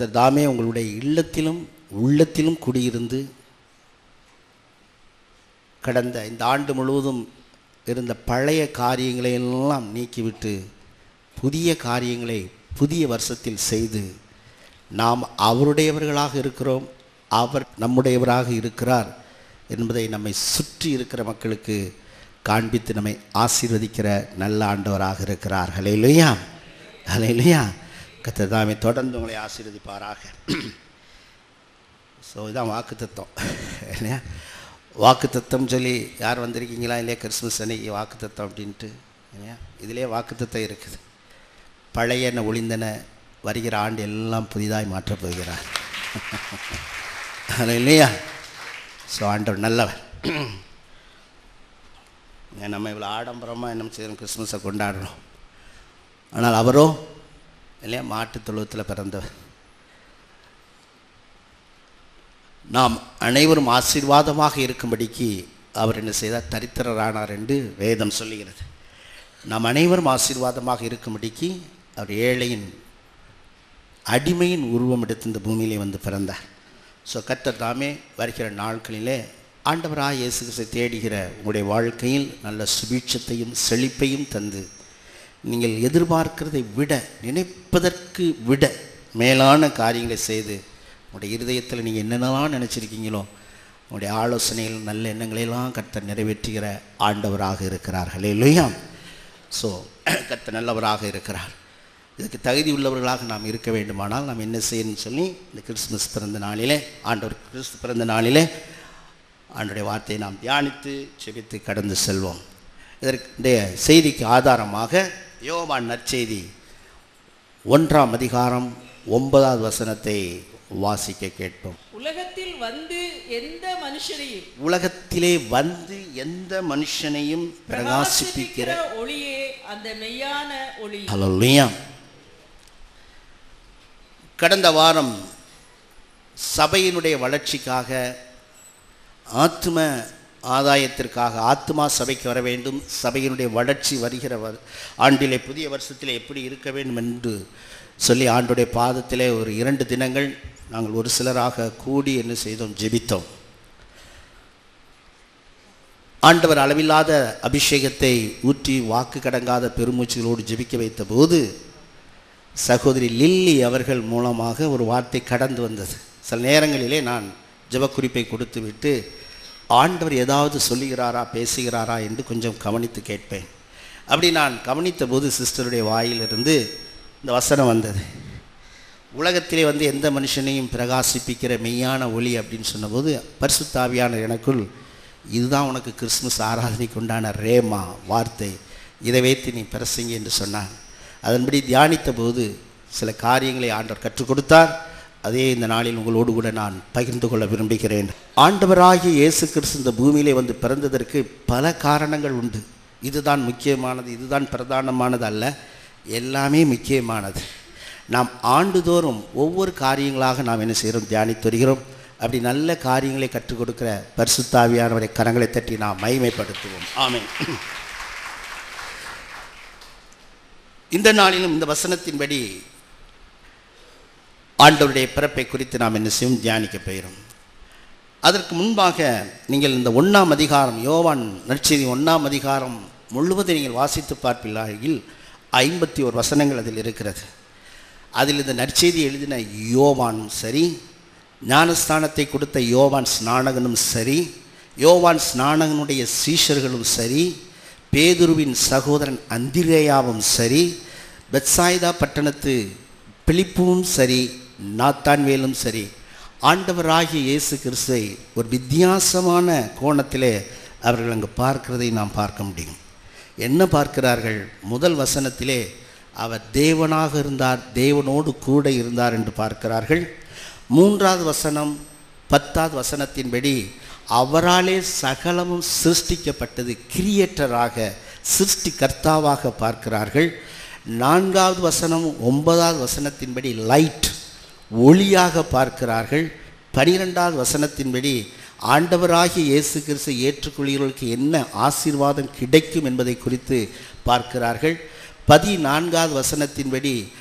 கர்த்தர் தாமே உங்களுடைய இல்லத்திலும் உள்ளத்திலும் குடியிருந்து கடந்த இந்த ஆண்டு முழுவதும் இருந்த பழைய காரியங்களை எல்லாம் நீக்கிவிட்டு புதிய காரியங்களை புதிய வருஷத்தில் செய்து நாம் அவருடையவர்களாக இருக்கிறோம், அவர் நம்முடையவராக இருக்கிறார் என்பதை நம்மை சுற்றி இருக்கிற மக்களுக்கு காண்பித்து நம்மை ஆசீர்வதிக்கிற நல்ல ஆண்டவராக இருக்கிறார். ஹல்லேலூயா, ஹல்லேலூயா. கர்த்தர் தாமே தொடர்ந்து உங்களை ஆசீர்வதிப்பாராக. ஸோ இதுதான் வாக்குத்தத்தம் இல்லையா? வாக்குத்தத்தம் சொல்லி யார் வந்திருக்கீங்களா இல்லையா? கிறிஸ்மஸ் அன்னைக்கு வாக்குத்தத்தம் அப்படின்ட்டு இல்லையா? இதிலே வாக்குத்தத்தம் இருக்குது. பழையன ஒளிந்தன, வருகிற ஆண்டு எல்லாம் புதிதாய் மாற்றப் போகிறார். இல்லையா? ஸோ ஆண்டவர் நல்லவர். நம்ம இவ்வளோ ஆடம்பரமாக என்ன செய்யறோம், கிறிஸ்மஸை கொண்டாடுறோம். ஆனால் அவரோ இல்லையா மாட்டுத் தொழுவத்தில் பிறந்தவர். நாம் அனைவரும் ஆசீர்வாதமாக இருக்கும்படிக்கு அவர் என்ன செய்தார்? தரித்திரரானார் என்று வேதம் சொல்லுகிறது. நாம் அனைவரும் ஆசீர்வாதமாக இருக்கும்படிக்கு அவர் ஏழையின் அடிமையின் உருவம் எடுத்து இந்த பூமியிலே வந்து பிறந்தார். ஸோ கர்த்தர் தாமே வருகிற நாட்களிலே ஆண்டவராக இயேசு கிறிஸ்துவை தேடுகிற உங்களுடைய வாழ்க்கையில் நல்ல சுபீட்சத்தையும் செழிப்பையும் தந்து நீங்கள் எதிர்பார்க்கிறதை விட, நினைப்பதற்கு விட மேலான காரியங்களை செய்து உங்களுடைய இருதயத்தில் நீங்கள் என்னென்னலாம் நினச்சிருக்கீங்களோ உங்களுடைய ஆலோசனைகள் நல்ல எண்ணங்களையெல்லாம் கர்த்தர் நிறைவேற்றுகிற ஆண்டவராக இருக்கிறார். ஹல்லேலூயா. ஸோ கர்த்தர் நல்லவராக இருக்கிறார். இதுக்கு தகுதி உள்ளவர்களாக நாம் இருக்க வேண்டுமானால் நாம் என்ன செய்யணும்னு சொல்லி இந்த கிறிஸ்துமஸ் பிறந்த நாளிலே, ஆண்டவர் கிறிஸ்து பிறந்த நாளிலே ஆண்டவருடைய வார்த்தையை நாம் தியானித்து செபித்து கடந்து செல்வோம். இதற்குடைய செய்திக்கு ஆதாரமாக யோவான் நற்செய்தி 1ஆம் அதிகாரம் 9வது வசனத்தை வாசிக்க கேட்போம். உலகத்திலே வந்து எந்த மனுஷனையும் பிரகாசிப்பிக்கிற ஒளியே அந்த மெய்யான ஒளி. ஹல்லேலூயா. கடந்த வாரம் சபையினுடைய வளர்ச்சிக்காக, ஆத்ம ஆதாயத்திற்காக, ஆத்மா சபைக்கு வர வேண்டும், சபையினுடைய வளர்ச்சி வருகிற ஆண்டிலே புதிய வருஷத்திலே எப்படி இருக்க வேண்டும் என்று சொல்லி ஆண்டுடைய பாதத்திலே ஒரு 2 தினங்கள் நாங்கள் ஒரு சிலராக கூடி என்ன செய்தோம்? ஜெபித்தோம். ஆண்டவர் அளவில்லாத அபிஷேகத்தை ஊற்றி வாக்கு கடங்காத பெருமூச்சுகளோடு ஜெபிக்க வைத்த போது சகோதரி லில்லி அவர்கள் மூலமாக ஒரு வார்த்தை கடந்து வந்தது. சில நேரங்களிலே நான் ஜெபக்குறிப்பை கொடுத்து விட்டு ஆண்டவர் ஏதாவது சொல்லுகிறாரா, பேசுகிறாரா என்று கொஞ்சம் கவனித்து கேட்பேன். அப்படி நான் கவனித்த போது சிஸ்டருடைய வாயிலிருந்து இந்த வசனம் வந்தது. உலகத்திலே வந்து எந்த மனுஷனையும் பிரகாசிப்பிக்கிற மெய்யான ஒளி அப்படின்னு சொன்னபோது பரிசுத்த ஆவியானவர் எனக்குள், இதுதான் உனக்கு கிறிஸ்துமஸ் ஆராதனைக்கு உண்டான ரேமா வார்த்தை, இதை வைத்து நீ பிரசங்கி என்று சொன்னான். அதன்படி தியானித்த போது சில காரியங்களை ஆண்டவர் கற்றுக் கொடுத்தார். அதே இந்த நாளில் உங்களோடு கூட நான் பகிர்ந்து கொள்ள விரும்புகிறேன். ஆண்டவராகிய இயேசு கிறிஸ்து இந்த பூமியிலே வந்து பிறந்ததற்கு பல காரணங்கள் உண்டு. இதுதான் முக்கியமானது, இதுதான் பிரதானமானது அல்ல, எல்லாமே முக்கியமானது. நாம் ஆண்டுதோறும் ஒவ்வொரு காரியங்களாக நாம் என்ன செய்கிறோம்? தியானித்து வருகிறோம். அப்படி நல்ல காரியங்களை கற்றுக் கொடுக்கிற பரிசுத்த ஆவியானவரை கரங்களை தட்டி நாம் மகிமைப்படுத்துவோம். ஆமென். இந்த நாளிலும் இந்த வசனத்தின்படி ஆண்டவருடைய பிறப்பை குறித்து நாம் என்ன செய்யும்? தியானிக்க போகிறோம். அதற்கு முன்பாக நீங்கள் இந்த 1ஆம் அதிகாரம், யோவான் நற்செய்தி 1ஆம் அதிகாரம் முழுவதும் நீங்கள் வாசித்து பார்ப்பீர்கள். 51 வசனங்கள் அதில் இருக்கிறது. அதில் இந்த நற்செய்தி எழுதின யோவானும் சரி, ஞானஸ்தானத்தை கொடுத்த யோவான் ஸ்நானகனும் சரி, யோவான் ஸ்நானகனுடைய சீஷர்களும் சரி, பேதுருவின் சகோதரன் அந்திரேயாவும் சரி, பெத்சாய்தா பட்டணத்து பிலிப்புவும் சரி, நாத்தான்வேலும் சரி, ஆண்டவராகிய இயேசு கிறிஸ்துவை ஒரு வித்தியாசமான கோணத்திலே அவர்கள் அங்கு பார்க்கிறதை நாம் பார்க்க முடியும். என்ன பார்க்கிறார்கள்? முதல் வசனத்திலே அவர் தேவனாக இருந்தார், தேவனோடு கூட இருந்தார் என்று பார்க்கிறார்கள். 3வது வசனம் 10வது வசனத்தின்படி அவராலே சகலமும் சிருஷ்டிக்கப்பட்டது, கிரியேட்டராக, சிருஷ்டிகர்த்தாவாக பார்க்கிறார்கள். 4வது வசனம் 9வது வசனத்தின்படி லைட், ஒளியாக பார்க்கிறார்கள். 12வது வசனத்தின்படி ஆண்டவராகிய இயேசு கிறிஸ்து ஏற்றுக்கொள்கிறவர்களுக்கு என்ன ஆசீர்வாதம் கிடைக்கும் என்பதை குறித்து பார்க்கிறார்கள். 14வது வசனத்தின்படி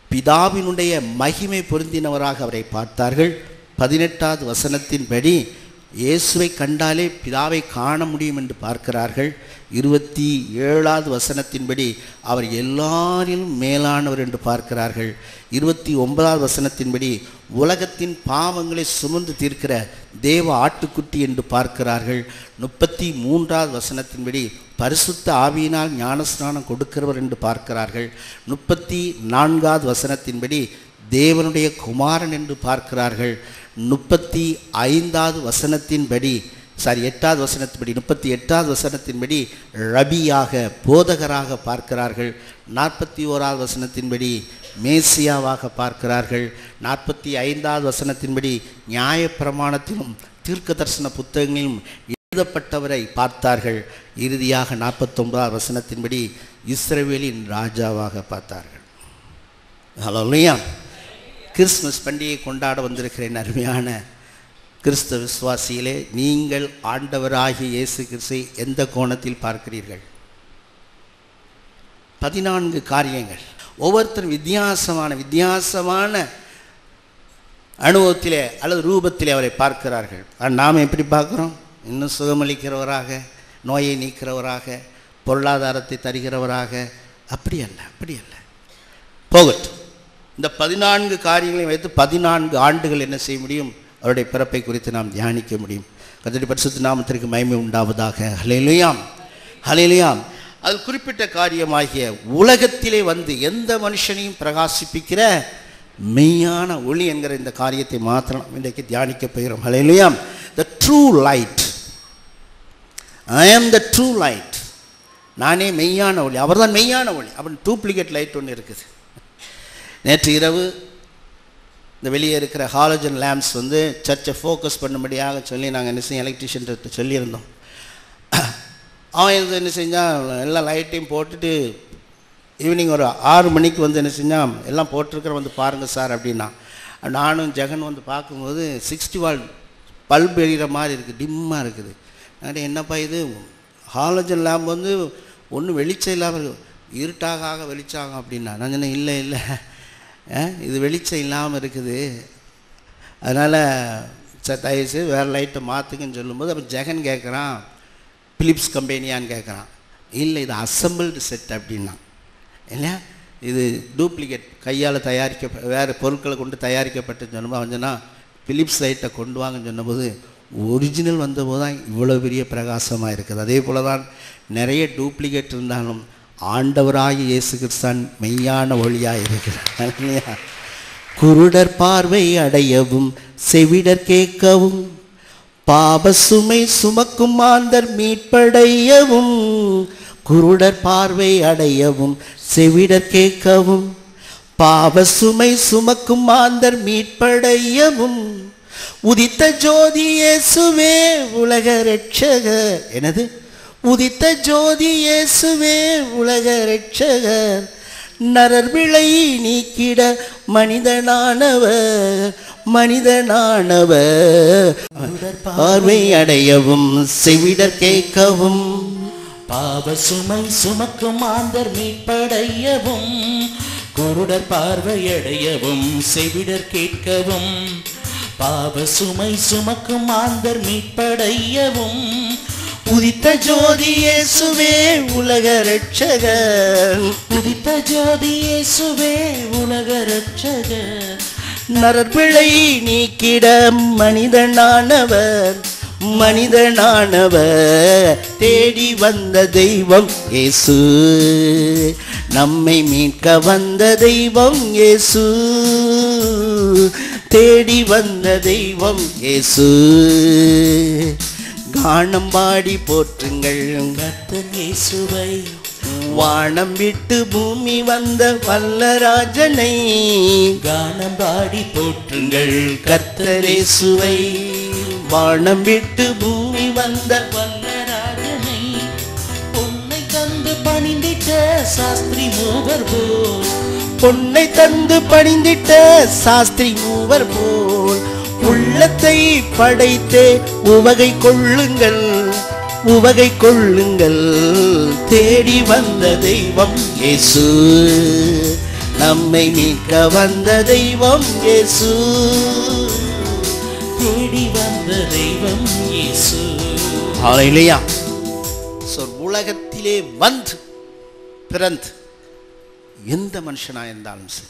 பிதாவினுடைய மகிமை பொருந்தினவராக அவரை பார்த்தார்கள். 18வது வசனத்தின்படி இயேசுவை கண்டாலே பிதாவை காண முடியும் என்று பார்க்கிறார்கள். 27வது வசனத்தின்படி அவர் எல்லாரிலும் மேலானவர் என்று பார்க்கிறார்கள். 29வது வசனத்தின்படி உலகத்தின் பாவங்களை சுமந்து தீர்க்கிற தேவ ஆட்டுக்குட்டி என்று பார்க்கிறார்கள். 33வது வசனத்தின்படி பரிசுத்த ஆவியினால் ஞானஸ்நானம் கொடுக்கிறவர் என்று பார்க்கிறார்கள். 34வது வசனத்தின்படி தேவனுடைய குமாரன் என்று பார்க்கிறார்கள். 35வது வசனத்தின்படி 8வது வசனத்தின்படி 38வது வசனத்தின்படி ரபியாக போதகராக பார்க்கிறார்கள். 41வது வசனத்தின்படி மேசியாவாக பார்க்கிறார்கள். 45வது வசனத்தின்படி நியாயப்பிரமாணத்திலும் தீர்க்க தரிசன புத்தகங்களிலும் எழுதப்பட்டவரை பார்த்தார்கள். இறுதியாக 49வது வசனத்தின்படி இஸ்ரவேலின் ராஜாவாக பார்த்தார்கள். ஹல்லேலூயா. கிறிஸ்மஸ் பண்டிகை கொண்டாட வந்திருக்கிறேன் அருமையான கிறிஸ்தவ விசுவாசிகளே, நீங்கள் ஆண்டவராகிய இயேசு கிறிஸ்துவை எந்த கோணத்தில் பார்க்கிறீர்கள்? 14 காரியங்கள். ஒவ்வொருத்தரும் வித்தியாசமான அனுபவத்திலே அல்லது ரூபத்திலே அவரை பார்க்கிறார்கள். நாம் எப்படி பார்க்குறோம்? இன்னும் சுகமளிக்கிறவராக, நோயை நீக்கிறவராக, பொருளாதாரத்தை தருகிறவராக. அப்படி அல்ல. போகட்டும். இந்த 14 காரியங்களையும் வைத்து 14 ஆண்டுகள் என்ன செய்ய முடியும்? அவருடைய பிறப்பை குறித்து நாம் தியானிக்க முடியும். கர்த்தருடைய பரிசுத்த நாமத்திற்கு மகிமை உண்டாவதாக. ஹல்லேலூயா, ஹல்லேலூயா. அது குறிப்பிட்ட காரியமாகிய உலகத்திலே வந்து எந்த மனுஷனையும் பிரகாசிப்பிக்கிற மெய்யான ஒளி என்கிற இந்த காரியத்தை மாத்திரம் இன்றைக்கு தியானிக்க போகிறோம். ஹல்லேலூயா. The true light. I am the true light. நானே மெய்யான ஒளி, அவர்தான் மெய்யான ஒளி. அப்படி டூப்ளிகேட் லைட் ஒன்று இருக்குது. நேற்று இரவு இந்த வெளியே இருக்கிற ஹாலஜன் லேம்ப்ஸ் வந்து சர்ச்சை ஃபோக்கஸ் பண்ணும்படியாக சொல்லி நாங்கள் என்ன செய்ய எலக்ட்ரிஷியன்ட்டு சொல்லியிருந்தோம். அவன் இது என்ன செஞ்சால் எல்லா லைட்டையும் போட்டுட்டு ஈவினிங் ஒரு 6 மணிக்கு வந்து என்ன செஞ்சால் எல்லாம் போட்டிருக்கிற வந்து பாருங்கள் சார் அப்படின்னா. நானும் ஜெகன் வந்து பார்க்கும்போது 60 வாட் பல்ப் எரிகிற மாதிரி இருக்குது, டிம்மாக இருக்குது. அதனால் என்னப்பா இது ஹாலஜன் லேம்ப் வந்து ஒன்றும் வெளிச்சம் இல்லாமல் இருக்குது, இருட்டாக வெளிச்சாகும் அப்படின்னா. நான் சொன்னேன் இல்லை இது வெளிச்சம் இல்லாமல் இருக்குது, அதனால் தயவுசெய்து வேறு லைட்டை மாற்றுக்குன்னு சொல்லும்போது அப்போ ஜெகன் கேட்குறான், பிலிப்ஸ் கம்பெனியான்னு கேட்குறான். இல்லை இது அசம்பிள்டு செட் அப்படின்னா. இல்லையா, இது டூப்ளிகேட் கையால் வேறு பொருட்களை கொண்டு தயாரிக்கப்பட்டுன்னு சொன்னபோது அவன் சொன்னால் பிலிப்ஸ் லைட்டை கொண்டு வாங்கன்னு சொன்னபோது ஒரிஜினல் வந்தபோது தான் இவ்வளோ பெரிய பிரகாசமாக இருக்குது. அதே போல் தான் நிறைய டூப்ளிகேட் இருந்தாலும் ஆண்டவராகிய இயேசு கிறிஸ்தான் மெய்யான ஒளியாக இருக்கிறார். குருடர் பார்வை அடையவும் செவிடர் கேட்கவும் பாப சுமை சுமக்கும் மாந்தர் மீட்படையவும். குருடர் பார்வை அடையவும் செவிடர் கேட்கவும் பாப சுமை சுமக்கும் மாந்தர் மீட்படையவும். உதித்த ஜோதி இயேசுவே உலக இரட்சகர். எனது உதித்த ஜோதி இயேசுவே உலக இரட்சகர். நரர் விளை நீக்கிட மனிதனானவர். பார்வை அடையவும் செவிடர் கேட்கவும் பாவ சுமை சுமக்கும் மாந்தர் மீட்படையவும். குருடர் பார்வை அடையவும் செவிடர் கேட்கவும் பாவ சுமை சுமக்கும் மாந்தர் மீட்படையவும். உதித்த ஜோதி இயேசுவே உலக இரட்சகர். உதித்த ஜோதி இயேசுவே உலக இரட்சகர். நரர்பிழை நீக்கிட மனிதனானவர். தேடி வந்த தெய்வம் இயேசு. நம்மை மீட்க வந்த தெய்வம் இயேசு. தேடி வந்த தெய்வம் இயேசு. கானம் பாடி போற்றுங்கள் கர்த்தர் இயேசுவை. வானம் விட்டு பூமி வந்த வல்லராஜனை. கானம் பாடி போற்றுங்கள் கர்த்தர் இயேசுவை. வானம் விட்டு பூமி வந்த வல்லராஜனை. பொன்னை தந்து பணிந்திட்ட சாஸ்திரி மூவர் போல். பொன்னை தந்து பணிந்திட்ட சாஸ்திரி மூவர் போல். உள்ளத்தை படைத்தே உவகை கொள்ளுங்கள். தேடி வந்த தெய்வம் இயேசு. நம்மை மீட்க வந்த தெய்வம் இயேசு. தேடி வந்த தெய்வம் இயேசு. ஹல்லேலூயா. உலகத்திலே வந்து பிறந்து எந்த மனுஷனாக இருந்தாலும் சரி,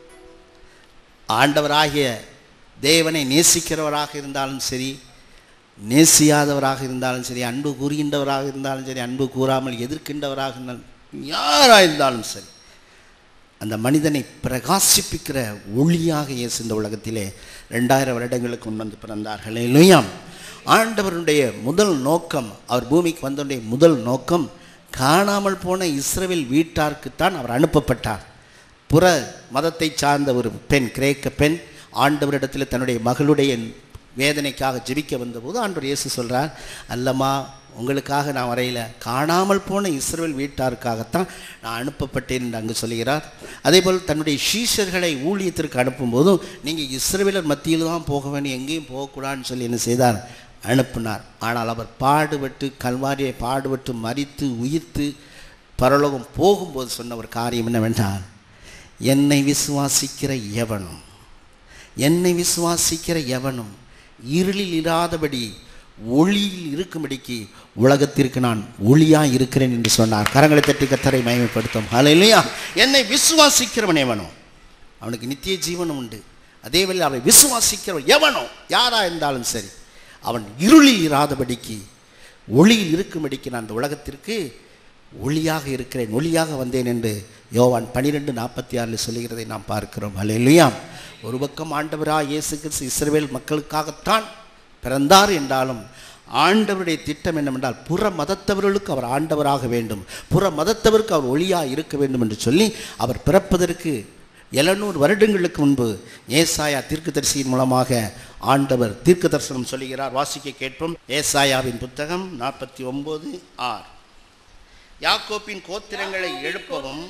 ஆண்டவராகிய தேவனை நேசிக்கிறவராக இருந்தாலும் சரி, நேசியாதவராக இருந்தாலும் சரி, அன்பு கூறுகின்றவராக இருந்தாலும் சரி, அன்பு கூறாமல் எதிர்க்கின்றவராக இருந்தாலும் யாராக இருந்தாலும் சரி, அந்த மனிதனை பிரகாசிப்பிக்கிற ஒளியாக இயேசு இந்த உலகத்திலே 2000 வருடங்களுக்கு முன் வந்து பிறந்தார். ஹல்லேலூயா. ஆண்டவருடைய முதல் நோக்கம், அவர் பூமிக்கு வந்தவருடைய முதல் நோக்கம், காணாமல் போன இஸ்ரவேல் வீட்டாருக்குத்தான் அவர் அனுப்பப்பட்டார். புற மதத்தை சார்ந்த ஒரு பெண், கிரேக்க பெண், ஆண்டவரிடத்தில் தன்னுடைய மகளுடைய வேதனைக்காக ஜெபிக்க வந்தபோது ஆண்டவர் இயேசு சொல்கிறார், அல்லம்மா உங்களுக்காக நான் வரையில, காணாமல் போன இஸ்ரவேல் வீட்டாருக்காகத்தான் நான் அனுப்பப்பட்டேன் என்று அங்கு சொல்கிறார். அதேபோல் தன்னுடைய சீஷர்களை ஊழியத்திற்கு அனுப்பும்போதும் நீங்கள் இஸ்ரவேலர் மத்தியில் தான் போக வேண்டும், எங்கேயும் போகக்கூடாதுன்னு சொல்லி என்ன செய்தார், அனுப்பினார். ஆனால் அவர் பாடுபட்டு, கல்வாரியை பாடுபட்டு மரித்து உயிர்த்து பரலோகம் போகும்போது சொன்ன ஒரு காரியம் என்னவென்றால், என்னை விசுவாசிக்கிற எவனும், என்னை விசுவாசிக்கிற எவனும் இருளில் இராதபடி ஒளியில் இருக்கும்படிக்கு உலகத்திற்கு நான் ஒளியாக இருக்கிறேன் என்று சொன்னார். கரங்களை தட்டி கர்த்தரை மகிமைப்படுத்தும். ஹல்லேலூயா. என்னை விசுவாசிக்கிறவன் எவனோ அவனுக்கு நித்திய ஜீவனம் உண்டு. அதேவேளை அவனை விசுவாசிக்கிறவன் எவனோ யாராக இருந்தாலும் சரி, அவன் இருளில் இராதபடிக்கு ஒளியில் இருக்கும்படிக்கு நான் இந்த உலகத்திற்கு ஒளியாக இருக்கிறேன், ஒளியாக வந்தேன் என்று யோவான் 12:46 சொல்லுகிறதை நாம் பார்க்கிறோம். ஹல்லேலூயா. ஒரு பக்கம் ஆண்டவராக இயேசு கிறிஸ்து இஸ்ரவேல் மக்களுக்காகத்தான் பிறந்தார் என்றாலும் ஆண்டவருடைய திட்டம் என்னவென்றால், புற மதத்தவர்களுக்கு அவர் ஆண்டவராக வேண்டும், புற மதத்தவருக்கு அவர் ஒளியாக இருக்க வேண்டும் என்று சொல்லி அவர் பிறப்பதற்கு 700 வருடங்களுக்கு முன்பு ஏசாயா தீர்க்கதரிசியின் மூலமாக ஆண்டவர் தீர்க்க தரிசனம் சொல்லுகிறார். வாசிக்க கேட்போம். ஏசாயாவின் புத்தகம் 49:6. யாக்கோப்பின் கோத்திரங்களை எழுப்பவும்,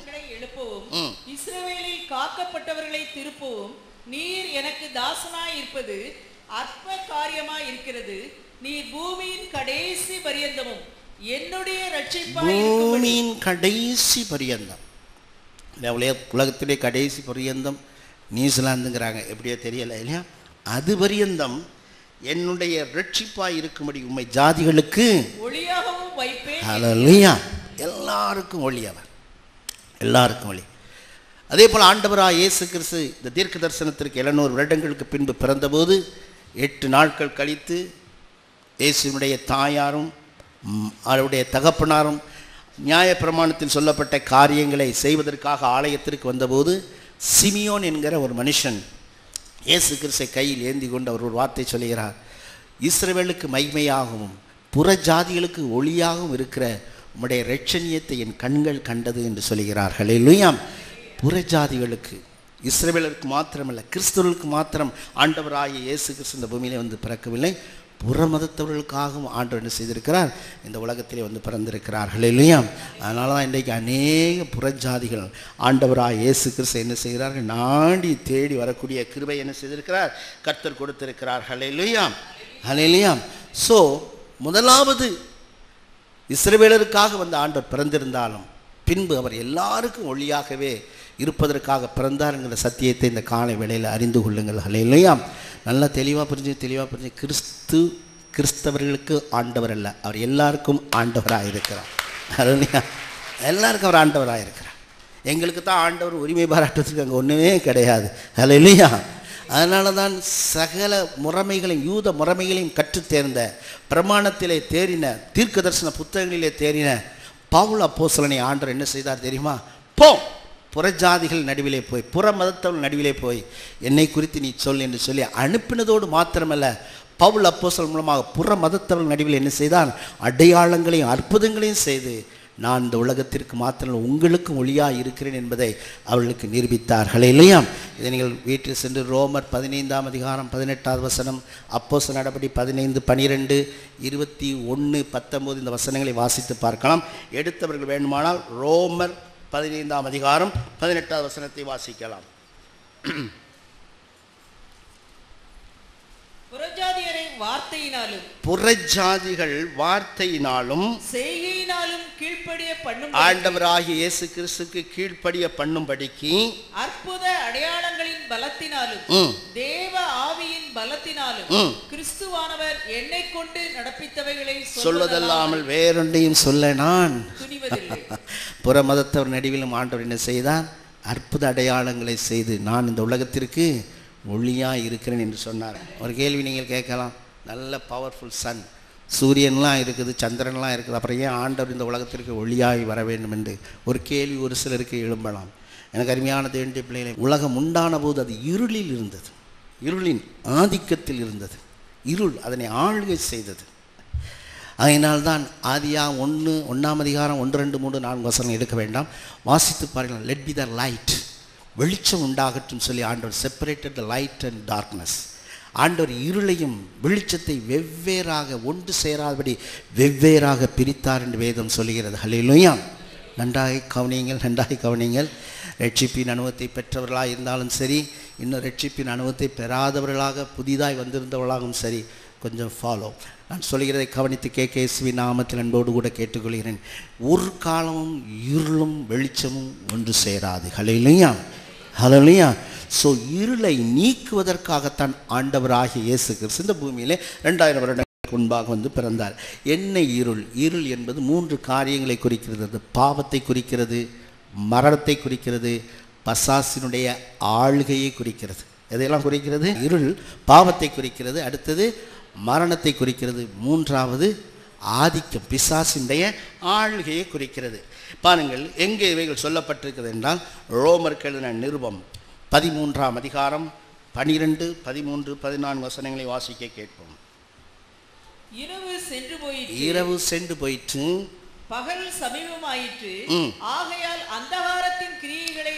இஸ்ரவேலில் காக்கப்பட்டவர்களை திருப்பவும் நீர் எனக்கு தாசனாய் இருப்பது அற்ப காரியமாய் இருக்கிறது. நீர் பூமியின் கடைசி பரியந்தமும் என்னுடைய ரட்சிப்பாய் பூமியின் கடைசி பரியந்தம், உலகத்திலே கடைசி பரியந்தம் நியூசிலாந்துங்கிறாங்க, எப்படியோ தெரியல இல்லையா, அது பரியந்தம் என்னுடைய ரட்சிப்பாய் இருக்கும்படி உம்மை ஜாதிகளுக்கு ஒளியாகவும் வைப்பேன். ஹல்லேலூயா. எல்லாருக்கும் ஒளி அவர், எல்லாருக்கும் ஒளி. அதே போல் ஆண்டவராக இயேசு கிறிஸ்து இந்த தீர்க்க தரிசனத்திற்கு 700 வருடங்களுக்கு பின்பு பிறந்தபோது 8 நாட்கள் கழித்து இயேசுவினுடைய தாயாரும் அவருடைய தகப்பனாரும் நியாயப்பிரமாணத்தில் சொல்லப்பட்ட காரியங்களை செய்வதற்காக ஆலயத்திற்கு வந்தபோது சிமியோன் என்கிற ஒரு மனுஷன் இயேசு கிறிஸ்தை கையில் ஏந்தி கொண்டு அவர் ஒரு வார்த்தை சொல்கிறார், இஸ்ரவேலுக்கு மகிமையாகவும் புற ஜாதிகளுக்கு ஒளியாகவும் இருக்கிற உம்முடைய இரட்சணியத்தை என் கண்கள் கண்டது என்று சொல்கிறார். ஹல்லேலூயா. புற ஜாதிகளுக்கு, இஸ்ரவேலருக்கு மாத்திரமல்ல, கிறிஸ்தவர்களுக்கு மாத்திரம் ஆண்டவராகிய இயேசு கிறிஸ்து இந்த பூமியிலே வந்து பிறக்கவில்லை, புற மதத்தவர்களுக்காகவும் ஆண்டவர் என்ன செய்திருக்கிறார், இந்த உலகத்திலே வந்து பிறந்திருக்கிறார். ஹல்லேலூயா. அதனால தான் இன்றைக்கு அநேக புறஜாதிகள் ஆண்டவராகிய இயேசு கிறிஸ்து என்ன செய்கிறார்கள், நாடி தேடி வரக்கூடிய கிருபை என்ன செய்திருக்கிறார், கர்த்தர் கொடுத்திருக்கிறார். ஹல்லேலூயா. ஹல்லேலூயா. ஸோ முதலாவது இஸ்ரவேலருக்காக வந்த ஆண்டவர் பிறந்திருந்தாலும் பின்பு அவர் எல்லாருக்கும் ஒளியாகவே இருப்பதற்காக பிறந்தாருங்கிற சத்தியத்தை இந்த காலை வேளையில் அறிந்து கொள்ளுங்கள். ஹல்லேலூயா. நல்லா தெளிவாக புரிஞ்சு கிறிஸ்தவர்களுக்கு ஆண்டவர் அல்ல, அவர் எல்லாருக்கும் ஆண்டவராக இருக்கிறார். ஹல்லேலூயா. எல்லாருக்கும் அவர் ஆண்டவராக இருக்கிறார். எங்களுக்கு தான் ஆண்டவர் உரிமை பாராட்டுறதுக்கு அங்கே ஒன்றுமே கிடையாது. ஹல்லேலூயா. அதனால தான் சகல முறைமைகளையும் யூத முறைமைகளையும் கற்றுத்தேர்ந்த, பிரமாணத்திலே தேறின, தீர்க்க தரிசன புத்தகங்களிலே தேறின பவுல் அப்போஸ்தலனை ஆண்டவர் என்ன செய்தார் தெரியுமா, போ புறஜாதிகள் நடுவிலே போய், புற மதத்தவர்கள் நடுவிலே போய் என்னை குறித்து நீ சொல் என்று சொல்லி அனுப்பினதோடு மாத்திரமல்ல, பவுல் அப்போஸ்தலன் மூலமாக புற மதத்தவர்கள் நடுவில் என்ன செய்தான், அடையாளங்களையும் அற்புதங்களையும் செய்து நான் இந்த உலகத்திற்கு மாத்திரம் உங்களுக்கும் ஒளியாக இருக்கிறேன் என்பதை அவர்களுக்கு நிரூபித்தார். ஹல்லேலூயா. இதை நீங்கள் வீட்டில் சென்று ரோமர் 15ஆம் அதிகாரம் 18வது வசனம், அப்போஸ்தலர் நடபடி 15, 12, 21, 19 இந்த வசனங்களை வாசித்து பார்க்கலாம். எடுத்தவர்கள் வேண்டுமானால் ரோமர் 15ஆம் அதிகாரம் 18வது வசனத்தை வாசிக்கலாம். வார்த்தையினாலும் புறஜாதிகள் வார்த்தையினாலும் செய்கையினாலும் கீழ்ப்படிய பண்ணும் ஆண்டவராகிய இயேசு கிறிஸ்துக்கு கீழ்ப்படிய பண்ணும்படிக்கு அற்புத அடையாளங்களின் பலத்தினாலும் தேவ ஆவியின் பலத்தினாலும் கிறிஸ்துவானவர் என்னை கொண்டு நடப்பித்தவைகளை சொல்வதல்லாமல் வேறொன்றையும் சொல்ல நான் துணிவதில்லை. புற மதத்தவர் நடுவிலும் ஆண்டவர் என்ன செய்தார்? அற்புத அடையாளங்களை செய்து நான் இந்த உலகத்திற்கு ஒளியாக இருக்கிறேன் என்று சொன்னார். ஒரு கேள்வி நீங்கள் கேட்கலாம், நல்ல பவர்ஃபுல் சன், சூரியன்லாம் இருக்குது, சந்திரன்லாம் இருக்குது, அப்புறம் ஏன் ஆண்டவர் இந்த உலகத்திற்கு ஒளியாகி வர வேண்டும் என்று ஒரு கேள்வி ஒரு சிலருக்கு எழும்பலாம். எனக்கு அருமையான தேவனுடைய பிள்ளைகளை, உலகம் உண்டான போது அது இருளில் இருந்தது, இருளின் ஆதிக்கத்தில் இருந்தது, இருள் அதனை ஆளுகை செய்தது. அதனால்தான் ஆதியா 1 அதிகாரம் 1, 2, 3, 4 வசனம் எடுக்க வேண்டாம், வாசித்து பாருங்கள். லெட் பி த லைட், வெளிச்சம் உண்டாகட்டும் சொல்லி ஆண்டவர் separated the light and darkness. ஆண்டவர் இருளையும் வெளிச்சத்தை வெவ்வேறாக ஒன்று சேராதபடி வெவ்வேறாக பிரித்தார் என்று வேதம் சொல்லுகிறது. ஹல்லேலூயா. நன்றாக கவனியுங்கள். ரட்சிப்பின் அனுபவத்தை பெற்றவர்களாக இருந்தாலும் சரி, இன்னும் ரட்சிப்பின் அனுபவத்தை பெறாதவர்களாக புதிதாய் வந்திருந்தவர்களாகவும் சரி, கொஞ்சம் ஃபாலோ. நான் சொல்கிறதை கவனித்து கேகேஎஸ்வி நாமத்தில் அன்போடு கூட கேட்டுக்கொள்கிறேன். ஒரு காலமும் இருளும் வெளிச்சமும் ஒன்று சேராது. ஹல்லேலூயா. ஸோ இருளை நீக்குவதற்காகத்தான் ஆண்டவராகிய இயேசு கிறிஸ்து இந்த பூமியிலே 2000 வருடங்களுக்கு முன்பாக வந்து பிறந்தார். என்ன இருள்? இருள் என்பது 3 காரியங்களை குறிக்கிறது. அது பாவத்தை குறிக்கிறது, மரணத்தை குறிக்கிறது, பசாசினுடைய ஆளுகையை குறிக்கிறது. எதையெல்லாம் குறிக்கிறது? இருள் பாவத்தை குறிக்கிறது, அடுத்தது மரணத்தை குறிக்கிறது, மூன்றாவது ஆதிக்கம் பிசாசினுடைய ஆளுகையை குறிக்கிறது. பாருங்கள், எங்கே இவைகள் சொல்லப்பட்டிருக்கிறது என்றால், ரோமருக்கு எழுதின நிருபம் 13 அதிகாரம் 12, 13, 14 வசனங்களை வாசிக்க கேட்போம். இரவு சென்று போயிற்று, பகல் சமீபமாயிற்று, ஆகையால் அந்தகாரத்தின் கிரியைகளை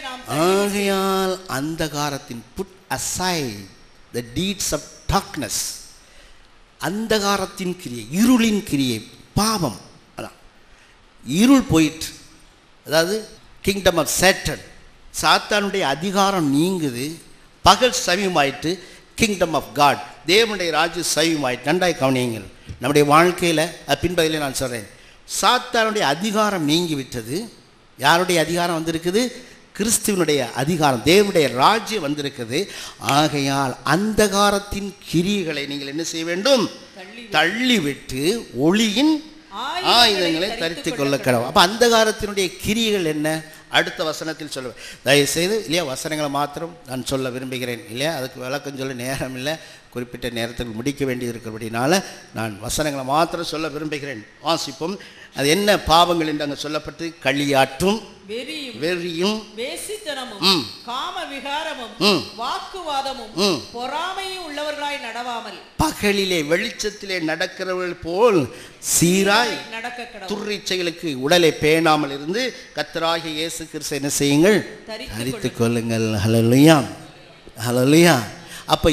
put aside the deeds of darkness. அந்தகாரத்தின் கிரியை, இருளின் கிரியை, பாவம். அதான் இருள் போயிற்று, அதாவது கிங்டம் ஆஃப் சேட்டன், சாத்தானுடைய அதிகாரம் நீங்குது. பகல் சமீபமாயிற்று, கிங்டம் ஆஃப் காட், தேவனுடைய ராஜ்யம் சமீபமாயிற்று. நன்றாய் கவனியுங்கள். நம்முடைய வாழ்க்கையில் பின்பகுதியில் நான் சொல்கிறேன், சாத்தானுடைய அதிகாரம் நீங்கிவிட்டது. யாருடைய அதிகாரம் வந்திருக்குது? கிறிஸ்துவனுடைய அதிகாரம், தேவனுடைய ராஜ்யம் வந்திருக்குது. ஆகையால் அந்தகாரத்தின் கிரியைகளை நீங்கள் என்ன செய்ய வேண்டும்? தள்ளிவிட்டு ஒளியின் ஆயுதங்களை தரித்துக் கொள்ள கடவுள். அப்போ அந்தகாரத்தினுடைய கிரியைகள் என்ன? அடுத்த வசனத்தில் சொல்லுவேன். தயவுசெய்து இல்லையா, வசனங்களை மாத்திரம் நான் சொல்ல விரும்புகிறேன் இல்லையா, அதுக்கு விளக்கம் சொல்ல நேரம் இல்லை, குறிப்பிட்ட நேரத்தில் முடிக்க வேண்டியது இருக்கிறபடினால நான் வசனங்களை மாத்திரம் சொல்ல விரும்புகிறேன். வாசிப்போம். அது என்ன பாவங்கள் என்று அங்கே சொல்லப்பட்டு, களியாற்றும், வெறியும், வேசித்தனமும், காம விகாரமும், வாக்குவாதமும், பொறாமையும் உள்ளவர்களாய் நடவாமல் பகலிலே வெளிச்சத்திலே நடக்கிறவர்கள் போல் சீராய் நடக்க துர்ச்செயலுக்கு உடலை பேணாமல் இருந்து கர்த்தராகிய இயேசு கிறிஸ்து என்ன செய்யுங்கள்? தரித்துக் கொள்ளுங்கள். ஹல்லேலூயா. அப்ப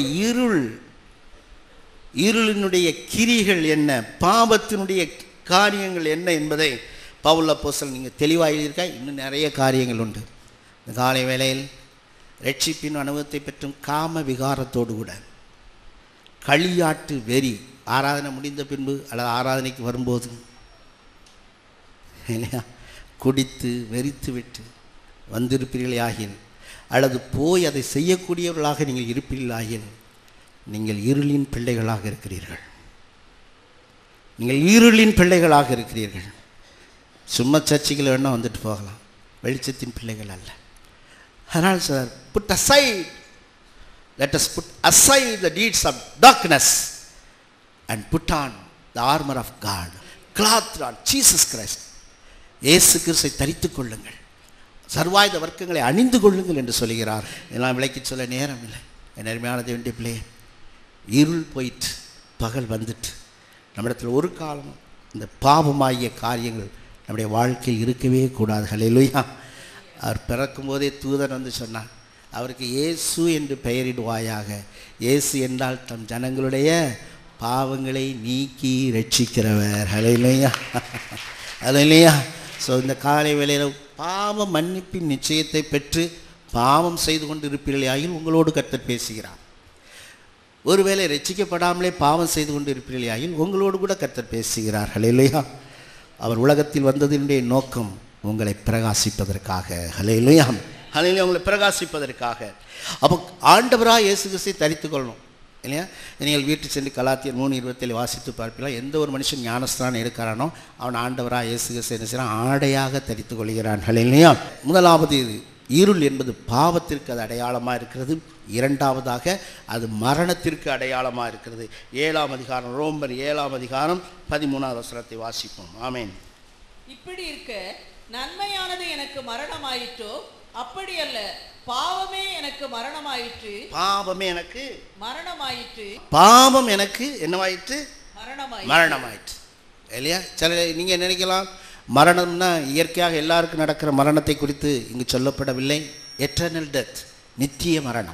இருளினுடைய கிரிகள் என்ன, பாவத்தினுடைய காரியங்கள் என்ன என்பதை பவுல் அப்போஸ்தலன் நீங்கள் தெளிவாக எழுதியிருக்கா. இன்னும் நிறைய காரியங்கள் உண்டு. இந்த காலை வேளையில் ரட்சிப்பின் அனுபவத்தை பெற்றும் காம விகாரத்தோடு கூட களியாட்டு வெறி, ஆராதனை முடிந்த பின்பு அல்லது ஆராதனைக்கு வரும்போது இல்லையா, குடித்து வெறித்து விட்டு வந்திருப்பீர்கள் ஆகியல், அல்லது போய் அதை செய்யக்கூடியவர்களாக நீங்கள் இருப்பீர்கள் ஆகியல், நீங்கள் இருளின் பிள்ளைகளாக இருக்கிறீர்கள். நீங்கள் இருளின் பிள்ளைகளாக இருக்கிறீர்கள். சும்மா சர்ச்சைகள் வேணால் வந்துட்டு போகலாம், வெளிச்சத்தின் பிள்ளைகள் அல்ல. அதனால் sir, put aside, let us put aside the deeds of darkness and put on the armor of God, clothed on Jesus Christ. இயேசு கிறிஸ்துவை தரித்துக் கொள்ளுங்கள், சர்வாயுத வர்க்கங்களை அணிந்து கொள்ளுங்கள் என்று சொல்கிறார். இதெல்லாம் விளக்கி சொல்ல நேரம் இல்லை. என் அருமையான தேவனுடைய பிள்ளையே, இருள் போயிட்டு பகல் வந்துட்டு, நம்மிடத்தில் ஒரு காலம் இந்த பாவமாகிய காரியங்கள் நம்முடைய வாழ்க்கையில் இருக்கவே கூடாது. ஹல்லேலூயா. அவர் பிறக்கும் போதே தூதன் வந்து சொன்னார், அவருக்கு இயேசு என்று பெயரிடுவாயாக. இயேசு என்றால் தம் ஜனங்களுடைய பாவங்களை நீக்கி ரட்சிக்கிறவர். ஹல்லேலூயா. ஹல்லேலூயா. ஸோ இந்த காலை வேளையில் பாவ மன்னிப்பின் நிச்சயத்தை பெற்று பாவம் செய்து கொண்டு இருப்பீர்களாயில் உங்களோடு கர்த்தர் பேசுகிறார். ஒருவேளை ரட்சிக்கப்படாமலே பாவம் செய்து கொண்டு இருப்பீர்களாயில் உங்களோடு கூட கர்த்தர் பேசுகிறார். ஹல்லேலூயா. அவர் உலகத்தில் வந்ததினுடைய நோக்கம் உங்களை பிரகாசிப்பதற்காக. ஹல்லேலூயா, ஹல்லேலூயா, உங்களை பிரகாசிப்பதற்காக. அப்போ ஆண்டவராக இயேசு கிறிஸ்துவை தரித்துக் கொள்ளணும் இல்லையா? நீங்கள் வீட்டுக்கு சென்று கலாத்தியர் 3:27 வாசித்து பார்ப்பீங்களா? எந்த ஒரு மனுஷன் ஞானஸ்தானம் எடுக்கிறானோ அவன் ஆண்டவராக இயேசு கிறிஸ்து என்ன செய்கிறான்? ஆடையாக தரித்துக் கொள்கிறான். ஹல்லேலூயா. முதலாவது இருள் என்பது பாவத்திற்கு அது அடையாளமாக இருக்கிறது. இரண்டாவதாக அது மரணத்திற்கு அடையாளமாக இருக்கிறது. 7ஆம் அதிகாரம், ரோமர் 7ஆம் அதிகாரம் 13வது வசனத்தை வாசிப்போம். ஆமென். இப்படி இருக்க நன்மையானது எனக்கு மரணமாயிற்றோ அப்படி அல்ல, பாவமே எனக்கு மரணமாயிற்று. பாவமே எனக்கு மரணமாயிற்று. பாவம் எனக்கு என்னவாயிற்று? மரணமாயிற்று இல்லையா? சில நீங்கள் நினைக்கலாம் மரணம்னா இயற்கையாக எல்லாருக்கும் நடக்கிற மரணத்தை குறித்து இங்கு சொல்லப்படவில்லை. எட்டர்னல் டெத், நித்திய மரணம்,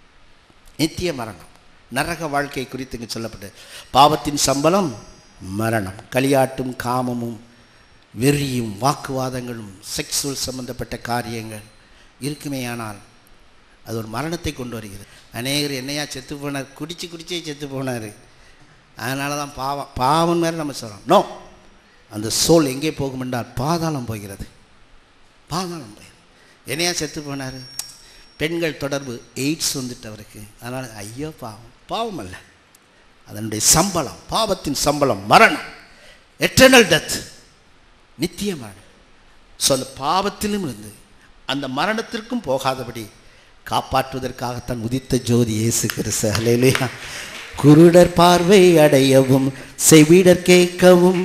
நித்திய மரணம், நரக வாழ்க்கை குறித்து இங்கு சொல்லப்பட்டது. பாவத்தின் சம்பளம் மரணம். களியாட்டும் காமமும் வெறியும் வாக்குவாதங்களும் செக்ஸுவல் சம்பந்தப்பட்ட காரியங்கள் இருக்குமேயானால் அது ஒரு மரணத்தை கொண்டு வருகிறது. அநேகர் என்னையா செத்து போனார், குடிச்சே செத்து போனார், அதனால தான் பாவம் மேலே நம்ம சொல்கிறோம். நோ, அந்த சோல் எங்கே போகும் என்றால் பாதாளம் போகிறது. பாதாளம் போகிறது. என்னையா செத்து போனார்? பெண்கள் தொடர்பு, எய்ட்ஸ் வந்துட்டு அவருக்கு, அதனால் ஐயோ பாவம். பாவம் அல்ல, அதனுடைய சம்பளம், பாவத்தின் சம்பளம் மரணம், எட்டர்னல் டெத், நித்திய மரணம். ஸோ அந்த பாவத்திலும் இருந்து அந்த மரணத்திற்கும் போகாதபடி காப்பாற்றுவதற்காகத்தான் உதித்த ஜோதி இயேசு கிறிஸ்து. ஹல்லேலூயா. குருடர் பார்வை அடையவும் செவிடர் கேட்கவும்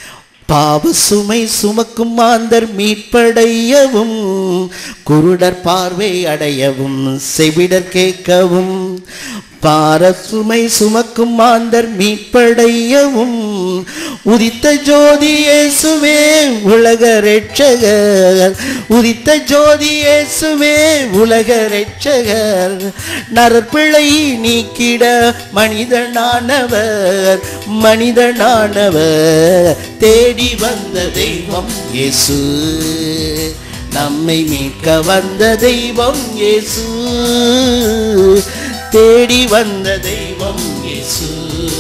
பாவ சுமை சுமக்கும் மாந்தர் மீட்படையவும், குருடர் பார்வை அடையவும் செவிடர் கேட்கவும் பார சுமை சுமக்கும் மாந்தர் மீட்படையவும் உதித்த ஜோதி இயேசுவே உலக இரட்சகர், உதித்த ஜோதி இயேசுவே உலக இரட்சகர். நரப்பிழை நீக்கிட மனிதனானவர், மனிதனானவர் தேடி வந்த தெய்வம் இயேசு, நம்மை மீட்க வந்த தெய்வம் இயேசு, தேடி வந்த தெய்வம் இயேசு.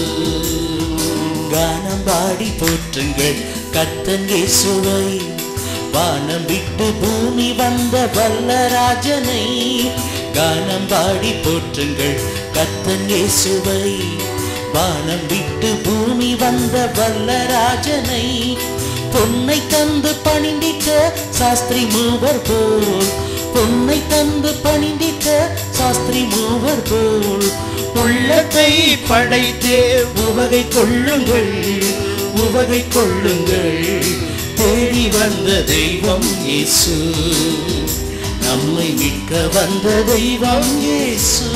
கானம் பாடி போற்றுங்கள் கர்த்தன் இயேசுவை, வானம் விட்டு பூமி வந்த வல்லராஜனை. கானம் பாடி போற்றுங்கள் கர்த்தன் இயேசுவை, வானம் விட்டு பூமி வந்த வல்லராஜனை. பொன்னை தந்து பணிந்திட்ட சாஸ்திரி மூவர் போல், பொன்னை தந்து பணிந்திட்ட சாஸ்திரி மூவர் போல் உள்ளத்தை படைத்தே உவகை கொள்ளுங்கள், உவகை கொள்ளுங்கள். தேடி வந்த தெய்வம் இயேசு, நம்மை மீட்க வந்த தெய்வம் இயேசு,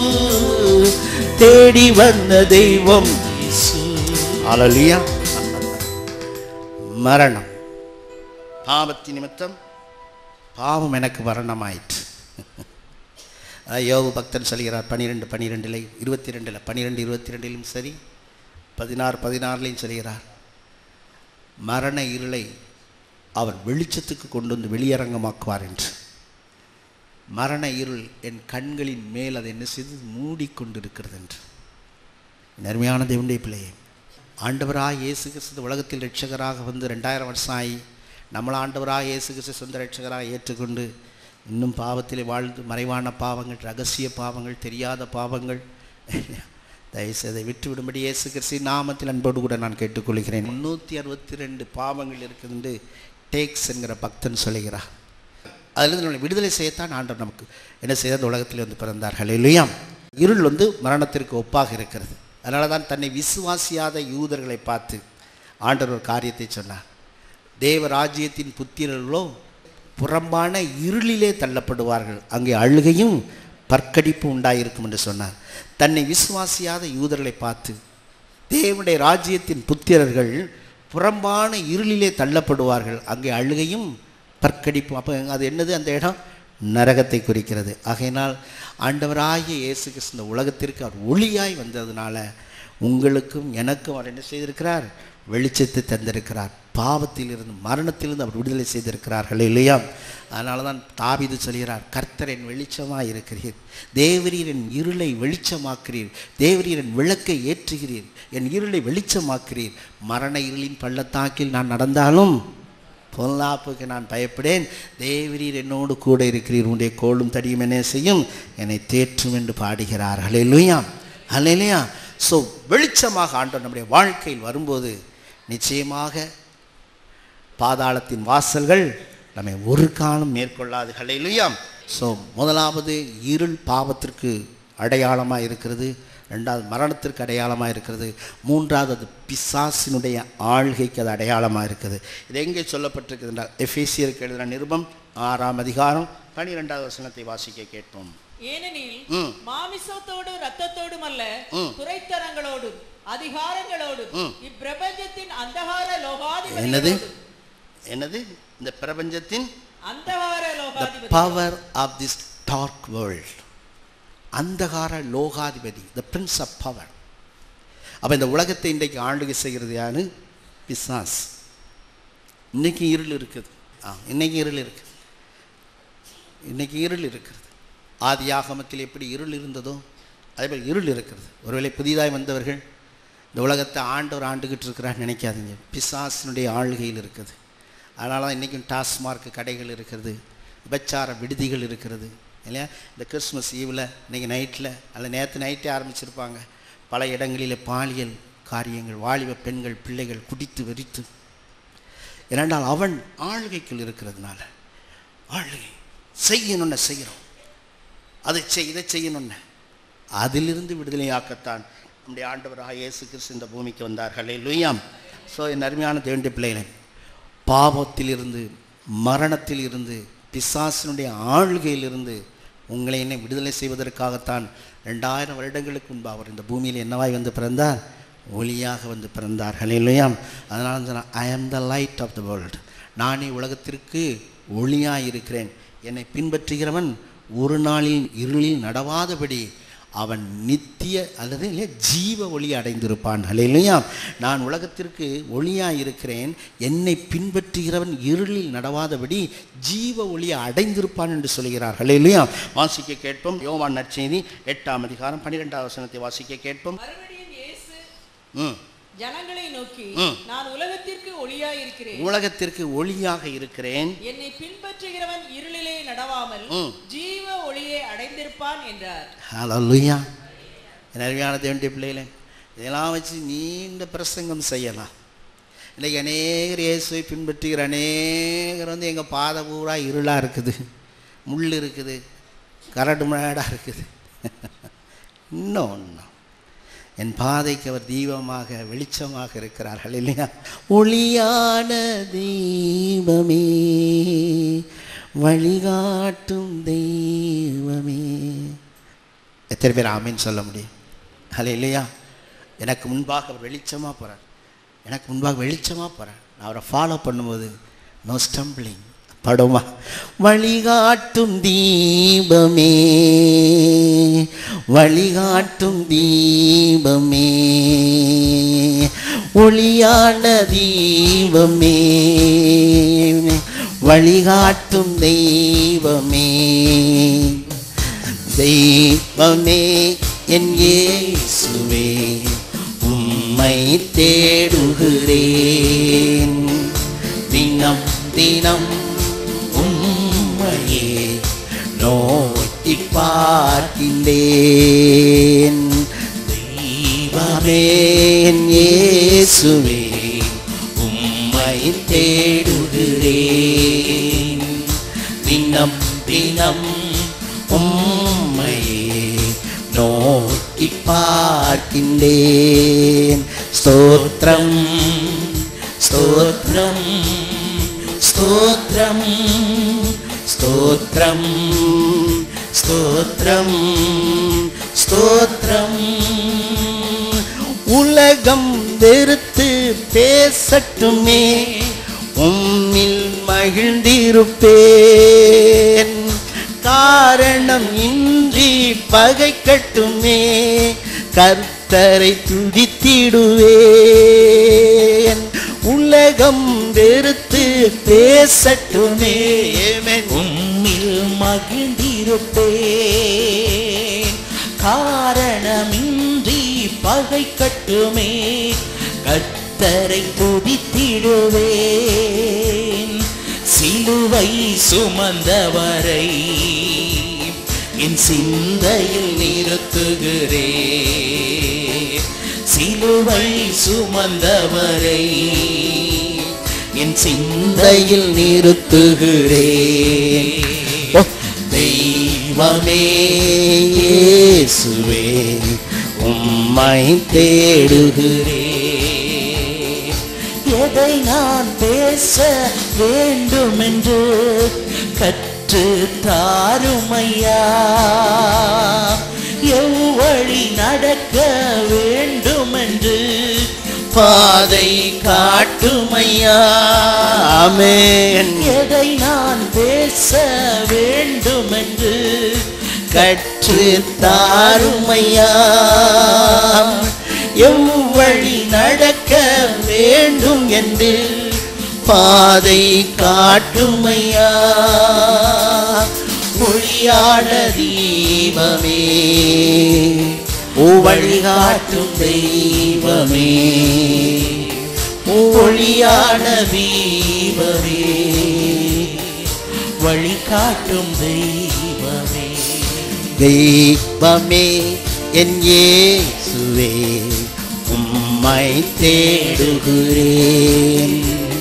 தேடி வந்த தெய்வம் இயேசு. ஹல்லேலூயா. மரணம் பாவத்தின் நிமித்தம், பாவம் எனக்கு மரணமாயிற்று. யோபு பக்தன் சொல்கிறார் 12:12 22 12:22 சரி, 16:16 சொல்கிறார், மரண இருளை அவர் வெளிச்சத்துக்கு கொண்டு வந்து வெளியரங்கமாக்குவார் என்று. மரண இருள் என் கண்களின் மேல் அதை என்ன செய்து மூடிக்கொண்டிருக்கிறது என்று. அருமையான தேவனுடைய பிள்ளையே, ஆண்டவராக இயேசு கிறிஸ்து உலகத்தில் இரட்சகராக வந்து 2000 வருஷம் ஆகி நம்மளை ஆண்டவராக இயேசு கிறிஸ்து சொந்த இரட்சகராக ஏற்றுக்கொண்டு இன்னும் பாவத்திலே வாழ்ந்து மறைவான பாவங்கள், ரகசிய பாவங்கள், தெரியாத பாவங்கள், தயவுசெய்து அதை விட்டுவிடும்படி இயேசு கிறிஸ்து நாமத்தில் அன்போடு கூட நான் கேட்டுக்கொள்கிறேன். 362 பாவங்கள் இருக்குது என்று டேக்ஸ் என்கிற பக்தன் சொல்கிறார். அதிலிருந்து நம்மளை விடுதலை செய்யத்தான் ஆண்டவர் நமக்கு என்ன செய்த அந்த உலகத்தில் வந்து பிறந்தார். ஹல்லேலூயா. இருள் வந்து மரணத்திற்கு ஒப்பாக இருக்கிறது. அதனால தான் தன்னை விசுவாசியாத யூதர்களை பார்த்து ஆண்டவர் ஒரு காரியத்தை சொன்னார். தேவ ராஜ்யத்தின் புத்திரர்களோ புறம்பான இருளிலே தள்ளப்படுவார்கள், அங்கே அழுகையும் பற்கடிப்பு உண்டாயிருக்கும் என்று சொன்னார். தன்னை விசுவாசியாத யூதர்களை பார்த்து தேவனுடைய ராஜ்யத்தின் புத்திரர்கள் புறம்பான இருளிலே தள்ளப்படுவார்கள், அங்கே அழுகையும் பற்கடிப்பும். அப்போ அது என்னது? அந்த இடம் நரகத்தை குறிக்கிறது. ஆகையினால் ஆண்டவராகிய இயேசு கிறிஸ்து இந்த உலகத்திற்கு அவர் ஒளியாய் வந்ததுனால உங்களுக்கும் எனக்கும் அவர் என்ன செய்திருக்கிறார்? வெளிச்சத்தை தந்திருக்கிறார். பாவத்திலிருந்து மரணத்திலிருந்து அவர் விடுதலை செய்திருக்கிறார்கள் இல்லையா? அதனால தான் தாவீது சொல்கிறார், கர்த்தர் என் வெளிச்சமாக இருக்கிறீர், தேவரீர் என் இருளை வெளிச்சமாக்கிறீர், தேவரீர் என் விளக்கை ஏற்றுகிறீர், என் இருளை வெளிச்சமாக்கிறீர். மரண இருளின் பள்ளத்தாக்கில் நான் நடந்தாலும் பொல்லாப்புக்கு நான் பயப்படேன், தேவரீர் என்னோடு கூட இருக்கிறீர், உன்னுடைய கோலும் தடியும் என்ன செய்யும்? என்னை தேற்றும் என்று பாடுகிறார். ஹல்லேலூயா, ஹல்லேலூயா. ஸோ வெளிச்சமாக ஆண்டவர் நம்முடைய வாழ்க்கையில் வரும்போது நிச்சயமாக பாதாளத்தின் வாசல்கள் நம்மை ஒரு காலம் மேற்கொள்ளாது. ஹல்லேலூயா. ஸோ முதலாவது இருள் பாவத்திற்கு அடையாளமாக இருக்கிறது, ரெண்டாவது மரணத்திற்கு அடையாளமாக இருக்கிறது, மூன்றாவது அது பிசாசினுடைய ஆள்கைக்கு அது அடையாளமாக இருக்குது. இது எங்கே சொல்லப்பட்டிருக்குது என்றால் எபேசியருக்கு எழுதின நிருபம் 6ஆம் அதிகாரம் 12வது வசனத்தை வாசிக்க கேட்போம். ஏனெனில் மாமிசத்தோடு இரத்தத்தோடும் அல்ல, துரைத்தனங்களோடும் அதிகாரங்களோடும் இப்பிரபஞ்சத்தின் அந்தகார லோகாதிபதி. என்னது இந்த பிரபஞ்சத்தின் அந்தகார லோகாதிபதி, power of this dark world, அந்தகார லோகாதிபதி, த பிரின்ஸ் ஆஃப் பவர். அப்போ இந்த உலகத்தை இன்றைக்கு ஆளுகை செய்கிறது யாரு? பிசாஸ். இன்னைக்கு இருள் இருக்குது. இன்னைக்கு இருள் இருக்குது. இன்னைக்கு இருள் இருக்கிறது. ஆதியாகமத்தில் எப்படி இருள் இருந்ததோ அதேபோல் இருள் இருக்கிறது. ஒருவேளை புதிதாக வந்தவர்கள் இந்த உலகத்தை ஆண்டவர் ஆண்டுகிட்டு இருக்கிறான்னு நினைக்காதீங்க. பிசாசினுடைய ஆளுகையில் இருக்குது. அதனால தான் இன்றைக்கும் டாஸ்மார்க் கடைகள் இருக்கிறது, விபச்சார விடுதிகள் இருக்கிறது இல்லையா? இந்த கிறிஸ்மஸ் ஈவில் இன்றைக்கி நைட்டில் அல்ல நேற்று நைட்டே ஆரம்பிச்சிருப்பாங்க பல இடங்களில் பாலியல் காரியங்கள், வாலிப பெண்கள் பிள்ளைகள் குடித்து வெறித்து. ஏனென்றால் அவன் ஆளுகைக்குள் இருக்கிறதுனால ஆளுகை செய்யணுன்னு செய்கிறோம், அதை இதை செய்யணுன்னு. அதிலிருந்து விடுதலையாக்கத்தான் நம்முடைய ஆண்டவராக இயேசு கிறிஸ்து இந்த பூமிக்கு வந்தார்கள். ஹல்லேலூயா. ஸோ என் அருமையான தேவனுடைய பிள்ளைகளே, பாவத்திலிருந்து மரணத்திலிருந்து பிசாசினுடைய ஆளுகையிலிருந்து உங்களை என்னை விடுதலை செய்வதற்காகத்தான் 2000 வருடங்களுக்கு முன்பு அவர் இந்த பூமியில் என்னவாய் வந்து பிறந்தார்? ஒளியாக வந்து பிறந்தார். ஹல்லேலூயா. அதனால சொன்னால் I am the light of the world, நானே உலகத்திற்கு ஒளியாக இருக்கிறேன். என்னை பின்பற்றுகிறவன் ஒரு நாளில் இருளில் நடவாதபடி அவன் நித்திய அல்லது இல்லை ஜீவ ஒளி அடைந்திருப்பான். ஹல்லேலூயா. நான் உலகத்திற்கு ஒளியாக இருக்கிறேன், என்னை பின்பற்றுகிறவன் இருளில் நடவாதபடி ஜீவ ஒளியை அடைந்திருப்பான் என்று சொல்கிறார். ஹல்லேலூயா. வாசிக்க கேட்போம். யோவான் நற்செய்தி 8ஆம் அதிகாரம் 12வது வசனத்தை வாசிக்க கேட்போம். மறுபடியும் இயேசு ஜனங்களை நோக்கி, நான் உலகத்திற்கு ஒளியாக இருக்கிறேன், உலகத்திற்கு ஒளியாக இருக்கிறேன், என்னை பின்பற்றுகிறவன் இருளிலே நடவாமல் ஜீவ ஒளியை அடைந்திருப்பான் என்றார். ஹல்லேலூயா. என் அருமையான தேவனுடைய பிள்ளைகளே, இதெல்லாம் வச்சு நீண்ட பிரசங்கம் செய்யலாம். இன்றைக்கி அநேகர் இயேசுவை பின்பற்றுகிற அநேகர் வந்து எங்கள் பாதை பூரா இருளாக இருக்குது, முள் இருக்குது, கரடு முரடாக இருக்குது. இன்னும் என் பாதைக்கு அவர் தீபமாக வெளிச்சமாக இருக்கிறார்கள் இல்லையா? ஒளியான தெய்வமே, வழிகாட்டும் தெய்வமே. எத்தனை பேர் ஆமீன் சொல்ல முடியும்? ஹல்லேலூயா. எனக்கு முன்பாக அவர் வெளிச்சமாக போகிறார், எனக்கு முன்பாக வெளிச்சமாக போகிறார். நான் அவரை ஃபாலோ பண்ணும்போது நோ ஸ்டம்பிளிங், படுமா? வழிகாட்டும் தீபமே, வழிகாட்டும் தீபமே, ஒளியான தீபமே, வழிகாட்டும் தெய்வமே. தெய்வமே என் இயேசுவே, உம்மை தேடுகிறேன், தினம் தினம் உம்மையே நோக்கி பார்க்கின்றேன். தெய்வமே என் இயேசுவே, உம்மை தேடுகிறேன், தினம் தினம் உம்மையே நோக்கி பார்க்கின்றேன். ஸ்தோத்திரம் ஸ்தோத்திரம் ஸ்தோத்திரம் ஸ்தோத்திரம் ஸ்தோத்திரம் ஸ்தோத்திரம். உலகம் வெறுத்து பேசட்டுமே, உம்மில் மகிழ்ந்திருப்பேன். காரணம் இன்றி பகைக்கட்டுமே, கற்ப கர்த்தரை துதித்திடுவேன். உலகம் வெறுத்து பேசட்டுமே, உம்மில் மகிழ்ந்திருப்பேன். காரணமின்றி பகை கட்டுமே, கர்த்தரை துதித்திடுவேன். சிலுவை சுமந்தவரை என் சிந்தையில் நிறுத்துகிறேன். சிலுவை சுமந்தவரை என் சிந்தையில் நிறுத்துகிறேன். தெய்வமே இயேசுவே உம்மை தேடுகிறேன். எதை நான் பேச வேண்டுமென்று கற்று தாருமையா, எவ்வழி நடக்க வேண்டுமென்று பாதை காட்டுமையா. ஆமென். எதை நான் பேச வேண்டுமென்று கற்று தாருமையா, எவ்வழி நடக்க வேண்டும் என்று பாதை காட்டுமையா. ஒளியாட தீபமே, வழிகாட்டும் தெய்வமே, ஒளியாட தீபமே, வழிகாட்டும் தெய்வமே. தெய்வமே என் இயேசுவே உம்மை தேடுகிறேன்.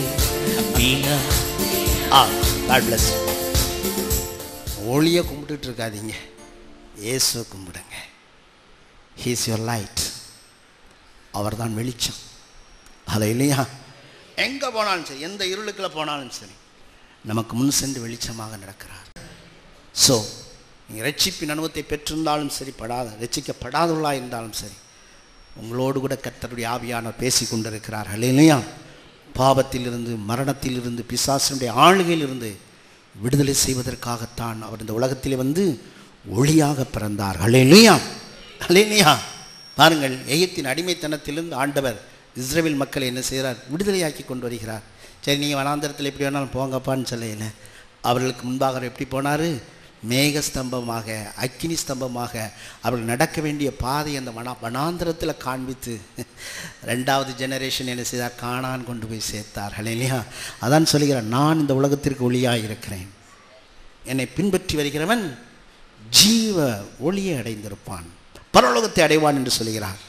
God bless you. ஒளியை கும்பிட்டுட்டு இருக்காதீங்க, இயேசுவை கும்பிடுங்க. He is your light. அவர் தான் வெளிச்சம். அல்லேலூயா. எங்கே போனாலும் சரி, எந்த இருளுக்குள்ள போனாலும் சரி, நமக்கு முன் சென்று வெளிச்சமாக நடக்கிறார். ஸோ நீங்கள் ரட்சிப்பின் அனுபவத்தை பெற்றிருந்தாலும் சரி, ரட்சிக்கப்படாதவர்களாக இருந்தாலும் சரி, உங்களோடு கூட கர்த்தருடைய ஆவியானவர் பேசி கொண்டிருக்கிறார். அல்லேலூயா. பாவத்திலிருந்து, மரணத்திலிருந்து, பிசாசினுடைய ஆளுகையிலிருந்து விடுதலை செய்வதற்காகத்தான் அவர் இந்த உலகத்திலே வந்து ஒளியாக பிறந்தார். அல்லேலூயா. அல்லேலூயா. பாருங்கள், எகிப்தின் அடிமைத்தனத்திலிருந்து ஆண்டவர் இஸ்ரவேல் மக்களை என்ன செய்கிறார்? விடுதலையாக்கி கொண்டு வருகிறார். சரி, நீங்கள் வனாந்தரத்தில் எப்படி வேணாலும் போங்கப்பான்னு சொல்லல. அவர்களுக்கு முன்பாக எப்படி போனார்? மேகஸ்தம்பமாக, அக்கினி ஸ்தம்பமாக அவர்கள் நடக்க வேண்டிய பாதை அந்த வனாந்தரத்தில் காண்பித்து 2வது ஜெனரேஷன் என்ன செய்தார்? கானான் கொண்டு போய் சேர்த்தார். இல்லையா? அதான் சொல்லுகிறார், நான் இந்த உலகத்திற்கு ஒளியாக இருக்கிறேன், என்னை பின்பற்றி வருகிறவன் ஜீவ ஒளியை அடைந்திருப்பான், பரலோகத்தை அடைவான் என்று சொல்லுகிறார்.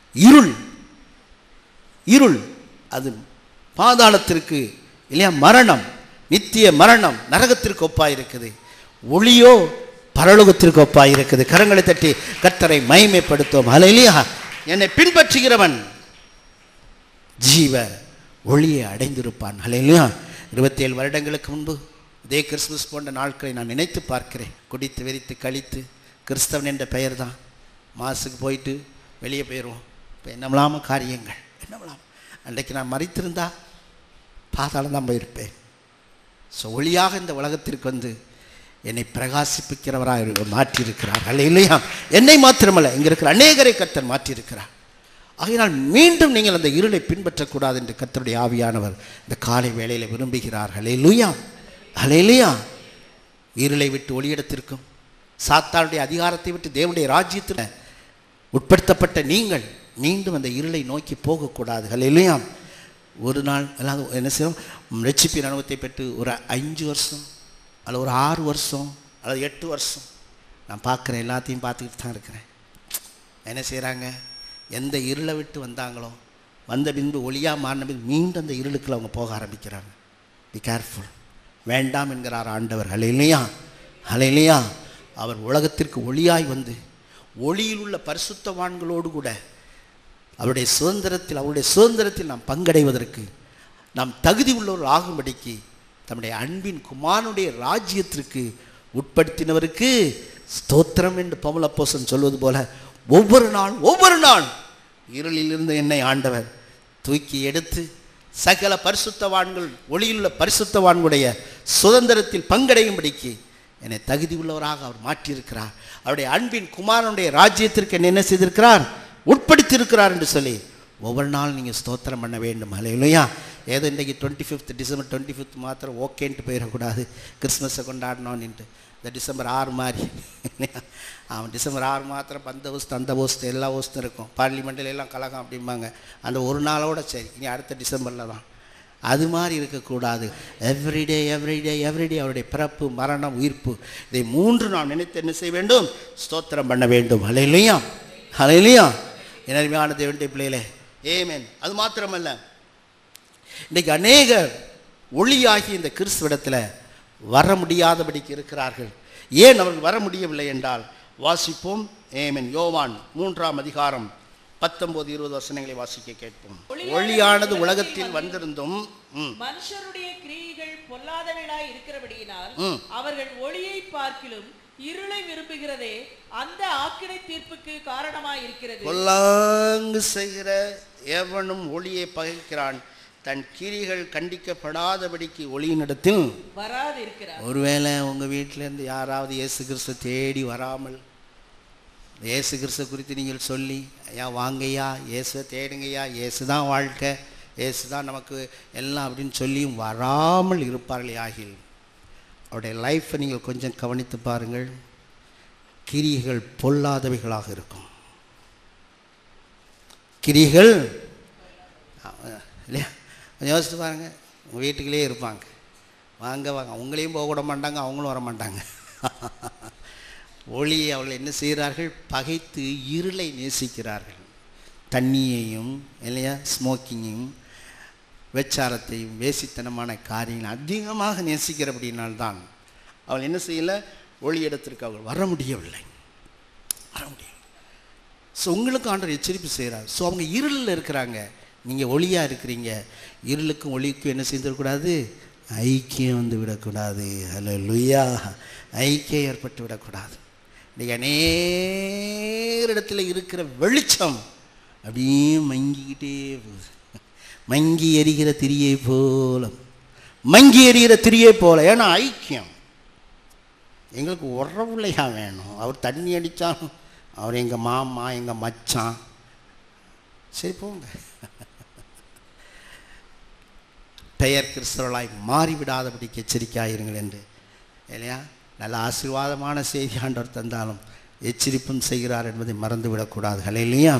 இருள் அது பாதாளத்திற்கு, இல்லையா, மரணம், நித்திய மரணம், நரகத்திற்கு ஒப்பாய் இருக்குது. ஒளியோ பரலோகத்திற்கு ஒப்பாய் இருக்குது. கரங்களை தட்டி கர்த்தரை மகிமைப்படுத்தும். அல்லேலூயா. என்னை பின்பற்றுகிறவன் ஜீவ ஒளியை அடைந்திருப்பான். அல்லேலூயா. 27 வருடங்களுக்கு முன்பு இதே கிறிஸ்துமஸ் போன்ற நாட்களை நான் நினைத்து பார்க்கிறேன். குடித்து வெறித்து கழித்து கிறிஸ்தவன் என்ற பெயர் தான். மாசுக்கு போயிட்டு வெளியே போயிடுவோம். இப்போ என்னமில்லாம காரியங்கள், என்னமில்லாம. அன்றைக்கு நான் மறித்திருந்தா பாதாளம் தான் போயிருப்பேன். ஸோ ஒளியாக இந்த உலகத்திற்கு வந்து என்னை பிரகாசிப்பிக்கிறவராக மாற்றியிருக்கிறார். அல்லேலூயா. என்னை மாத்திரமல்ல, இங்கே இருக்கிற அநேகரை கர்த்தர் மாற்றியிருக்கிறார். ஆகையினால் மீண்டும் நீங்கள் அந்த இருளை பின்பற்றக்கூடாது என்று கர்த்தருடைய ஆவியானவர் இந்த காலை வேளையில் விரும்புகிறார். அல்லேலூயா. அல்லேலூயா. இருளை விட்டு ஒளியிடத்திற்கும் சாத்தானுடைய அதிகாரத்தை விட்டு தேவனுடைய ராஜ்யத்தில் உட்படுத்தப்பட்ட நீங்கள் மீண்டும் அந்த இருளை நோக்கி போகக்கூடாது. அல்லேலூயா. ஒரு நாள் எல்லாம் என்ன செய்யும்? ரட்சிப்பின் அனுபவத்தை பெற்று ஒரு 5 வருஷம் அல்லது ஒரு 6 வருஷம் அல்லது 8 வருஷம் நான் பார்க்குறேன், எல்லாத்தையும் பார்த்துக்கிட்டு தான் இருக்கிறேன். என்ன செய்கிறாங்க? எந்த இருளை விட்டு வந்தாங்களோ, வந்த பின்பு ஒளியாக மாறின பின்பு மீண்டும் அந்த இருளுக்குள்ள அவங்க போக ஆரம்பிக்கிறாங்க. Be careful. வேண்டாம் என்கிறார் ஆண்டவர். அல்லேலூயா. அல்லேலூயா. அவர் உலகத்திற்கு ஒளியாய் வந்து ஒளியில் உள்ள பரிசுத்தவான்களோடு கூட அவருடைய சுதந்திரத்தில் நாம் பங்கடைவதற்கு, நாம் தகுதி உள்ளவர்கள் ஆகும்படிக்கு தம்முடைய அன்பின் குமாரனுடைய ராஜ்யத்திற்கு உட்படுத்தினவருக்கு ஸ்தோத்திரம் என்று பவுல் அப்போஸ்தலன் சொல்வது போல ஒவ்வொரு நாள் இருளிலிருந்து என்னை ஆண்டவர் தூக்கி எடுத்து சகல பரிசுத்தவான்கள், ஒளியுள்ள பரிசுத்தவான்களுடைய சுதந்திரத்தில் பங்கடையும்படிக்கு என்னை தகுதி உள்ளவராக அவர் மாற்றியிருக்கிறார். அவருடைய அன்பின் குமாரனுடைய ராஜ்யத்திற்கு என்ன செய்திருக்கிறார்? உட்படுத்தி கொடுத்திருக்கிறார் என்று சொல்லி ஒவ்வொரு நாள் நீங்கள் ஸ்தோத்திரம் பண்ண வேண்டும். அல்லேலூயா. ஏதோ இன்றைக்கி 25 டிசம்பர் 25 மாத்திரம் ஓகேன்ட்டு போயிடக்கூடாது, கிறிஸ்மஸை கொண்டாடணும்னுட்டு. இந்த டிசம்பர் 6 மாதிரி அவன் டிசம்பர் 6 மாத்திரம் பந்தோபஸ்து அந்த போஸ்து எல்லா போஸ்தும் இருக்கும், பார்லிமெண்ட்டில் எல்லாம் கலகம் அப்படிம்பாங்க. அந்த ஒரு நாளோட சரி, இனி அடுத்த டிசம்பரில் தான். அது மாதிரி இருக்கக்கூடாது. எவ்ரிடே எவ்ரிடே எவ்ரிடே அவருடைய பிறப்பு மரணம் உயிர்ப்பு இதை 3 நாம் நினைத்து என்ன செய்ய வேண்டும்? ஸ்தோத்திரம் பண்ண வேண்டும். அல்லேலூயா அல்லேலூயா. அருமையான தேவனுடைய பிள்ளைகளே, ஆமென். அது மாத்திரமல்ல, இன்றைக்கு அநேகர் ஒளியாகி இந்த கிறிஸ்துவிடத்தில் வர முடியாதபடிக்கு இருக்கிறார்கள். ஏன் அவர்கள் வர முடியவில்லை என்றால் வாசிப்போம். ஆமென். யோவான் 3ஆம் அதிகாரம் 19-20 வசனங்களை வாசிக்க கேட்போம். ஒளியானது உலகத்தில் வந்திருந்தும் மனுஷருடைய கிரியைகள் பொல்லாதவைகளாய் இருக்கிறபடியினால் அவர்கள் ஒளியை பார்க்கிலும் இருளை விரும்புகிறதே அந்த ஆக்கினை தீர்ப்புக்கு காரணமாய் இருக்கிறது. பொல்லாங்கு செய்கிற எவனும் ஒளியை பகைக்கிறான், தன் கிரிகள் கண்டிக்கப்படாதபடிக்கு ஒளியினிடத்தில் வராது இருக்கிறார். ஒருவேளை உங்கள் வீட்டிலேருந்து யாராவது இயேசு கிறிஸ்து தேடி வராமல், இயேசு கிறிஸ்து குறித்து நீங்கள் சொல்லி, ஐயா வாங்கய்யா இயேசுவை தேடுங்கய்யா, இயேசு தான் வாழ்க்கை, இயேசு தான் நமக்கு எல்லாம் அப்படின்னு சொல்லியும் வராமல் இருப்பார்கள் ஆகில் அவருடைய லைஃப்பை நீங்கள் கொஞ்சம் கவனித்து பாருங்கள். கிரிகள் பொல்லாதவைகளாக இருக்கும். கிரிகள் இல்லையா? கொஞ்சம் யோசித்து பாருங்கள். உங்கள் வீட்டுக்குள்ளே இருப்பாங்க, வாங்க வாங்க, அவங்களையும் போக விட மாட்டாங்க, அவங்களும் வர மாட்டாங்க. ஒளியை அவர்கள் என்ன செய்கிறார்கள்? பகைத்து இருளை நேசிக்கிறார்கள். தண்ணியையும் இல்லையா, ஸ்மோக்கிங்கையும் வெச்சாரத்தையும் வேசித்தனமான காரியங்கள் அதிகமாக நேசிக்கிறபடினால்தான் அவள் என்ன செய்யலை? ஒளி இடத்திற்கு அவர்கள் வர முடியவில்லை. ஸோ உங்களுக்கு ஆண்டவர் எச்சரிப்பு செய்கிறார். ஸோ அவங்க இருளில் இருக்கிறாங்க, நீங்கள் ஒளியாக இருக்கிறீங்க. இருளுக்கும் ஒளிக்கும் என்ன செய்திடக்கூடாது? ஐக்கியம் வந்து விடக்கூடாது. அல்லேலூயா. ஐக்கியம் ஏற்பட்டு விடக்கூடாது. இன்றைக்கி அநேகரிடத்தில் இருக்கிற வெளிச்சம் அப்படியே மங்கிக்கிட்டே போகுது. மங்கி எரிகிற திரியை போல, மங்கி எரிகிற திரியை போல. ஏன்னா ஐக்கியம் எங்களுக்கு உறவுலையா வேணும். அவர் தண்ணி அடித்தாலும் அவர் எங்கள் மாமா, எங்கள் மச்சான், சரி போங்க. பெயர் கிறிஸ்தவர்களாய் மாறிவிடாதபடிக்கு எச்சரிக்கையாயிருங்கள் என்று இல்லையா? நல்ல ஆசீர்வாதமான செய்தி ஆண்டவர் தந்தாலும் எச்சரிப்பும் செய்கிறார் என்பதை மறந்துவிடக்கூடாது. அல்லேலூயா.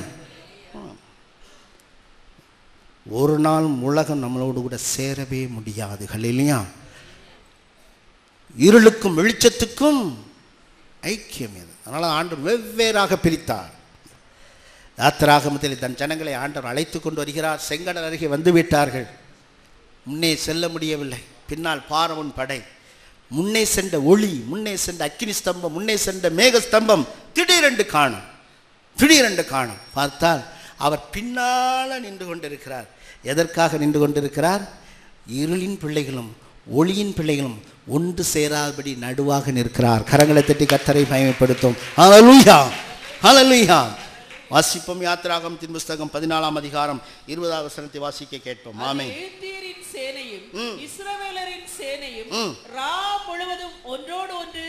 ஒரு நாள் உலகம் நம்மளோடு கூட சேரவே முடியாது. அல்லேலூயா. இருளுக்கும் வெளிச்சத்துக்கும் ஐக்கியம் இது. அதனால் ஆண்டவர் வெவ்வேறாக பிரித்தார். யாத்திராகமத்தில் தன் ஜனங்களை ஆண்டவர் அழைத்து கொண்டு வருகிறார். செங்கடல் அருகே வந்து விட்டார்கள். முன்னே செல்ல முடியவில்லை. பின்னால் பார்வோன் படை. முன்னே சென்ற ஒளி, முன்னே சென்ற அக்கினி ஸ்தம்பம், முன்னே சென்ற மேக ஸ்தம்பம் திடீரென்று காணும். திடீரென்று காணும். பார்த்தால் அவர் பின்னால் நின்று கொண்டிருக்கிறார். எதற்காக நின்று கொண்டிருக்கிறார்? இருளின் பிள்ளைகளும் ஒளியின் பிள்ளைகளும் ஒன்று சேராதபடி நடுவாக நிற்கிறார். கரங்களை தட்டி கர்த்தரை மகிமைப்படுத்தும். ஹல்லேலூயா. ஹல்லேலூயா. வாசிப்போம். யாத்திராகமத்தின் புத்தகம் 14ஆம் அதிகாரம் 20ஆம் வசனத்தை வாசிக்க கேட்போம். ஆமென். எகிப்தியரின் சேனையும் இஸ்ரவேலரின் சேனையும் ரா முழுவதும் ஒன்றோடு ஒன்று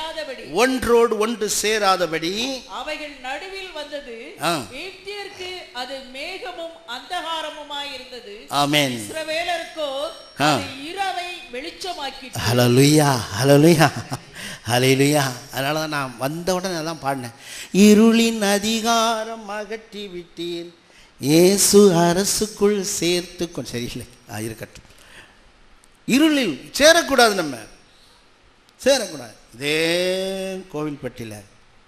சேராதபடி அவைகள் நடுவில் வந்தது. எகிப்தியருக்கு அது மேகமும் அந்தகாரமுமாய் இருந்தது. ஆமென். இஸ்ரவேலருக்கோ அது இரவை வெளிச்சமாக்கிற்று. ஹல்லேலூயா. ஹல்லேலூயா. ஹல்லேலூயா. அதனால தான் நான் வந்த உடனே தான் பாடினேன். இருளின் அதிகாரம் அகற்றி விட்டீர், இயேசு அரசுக்குள் சேர்த்து சரியில்லை இருக்கட்டும். இருளில் சேரக்கூடாது, நம்ம சேரக்கூடாது. இதே கோவில்பட்டியில்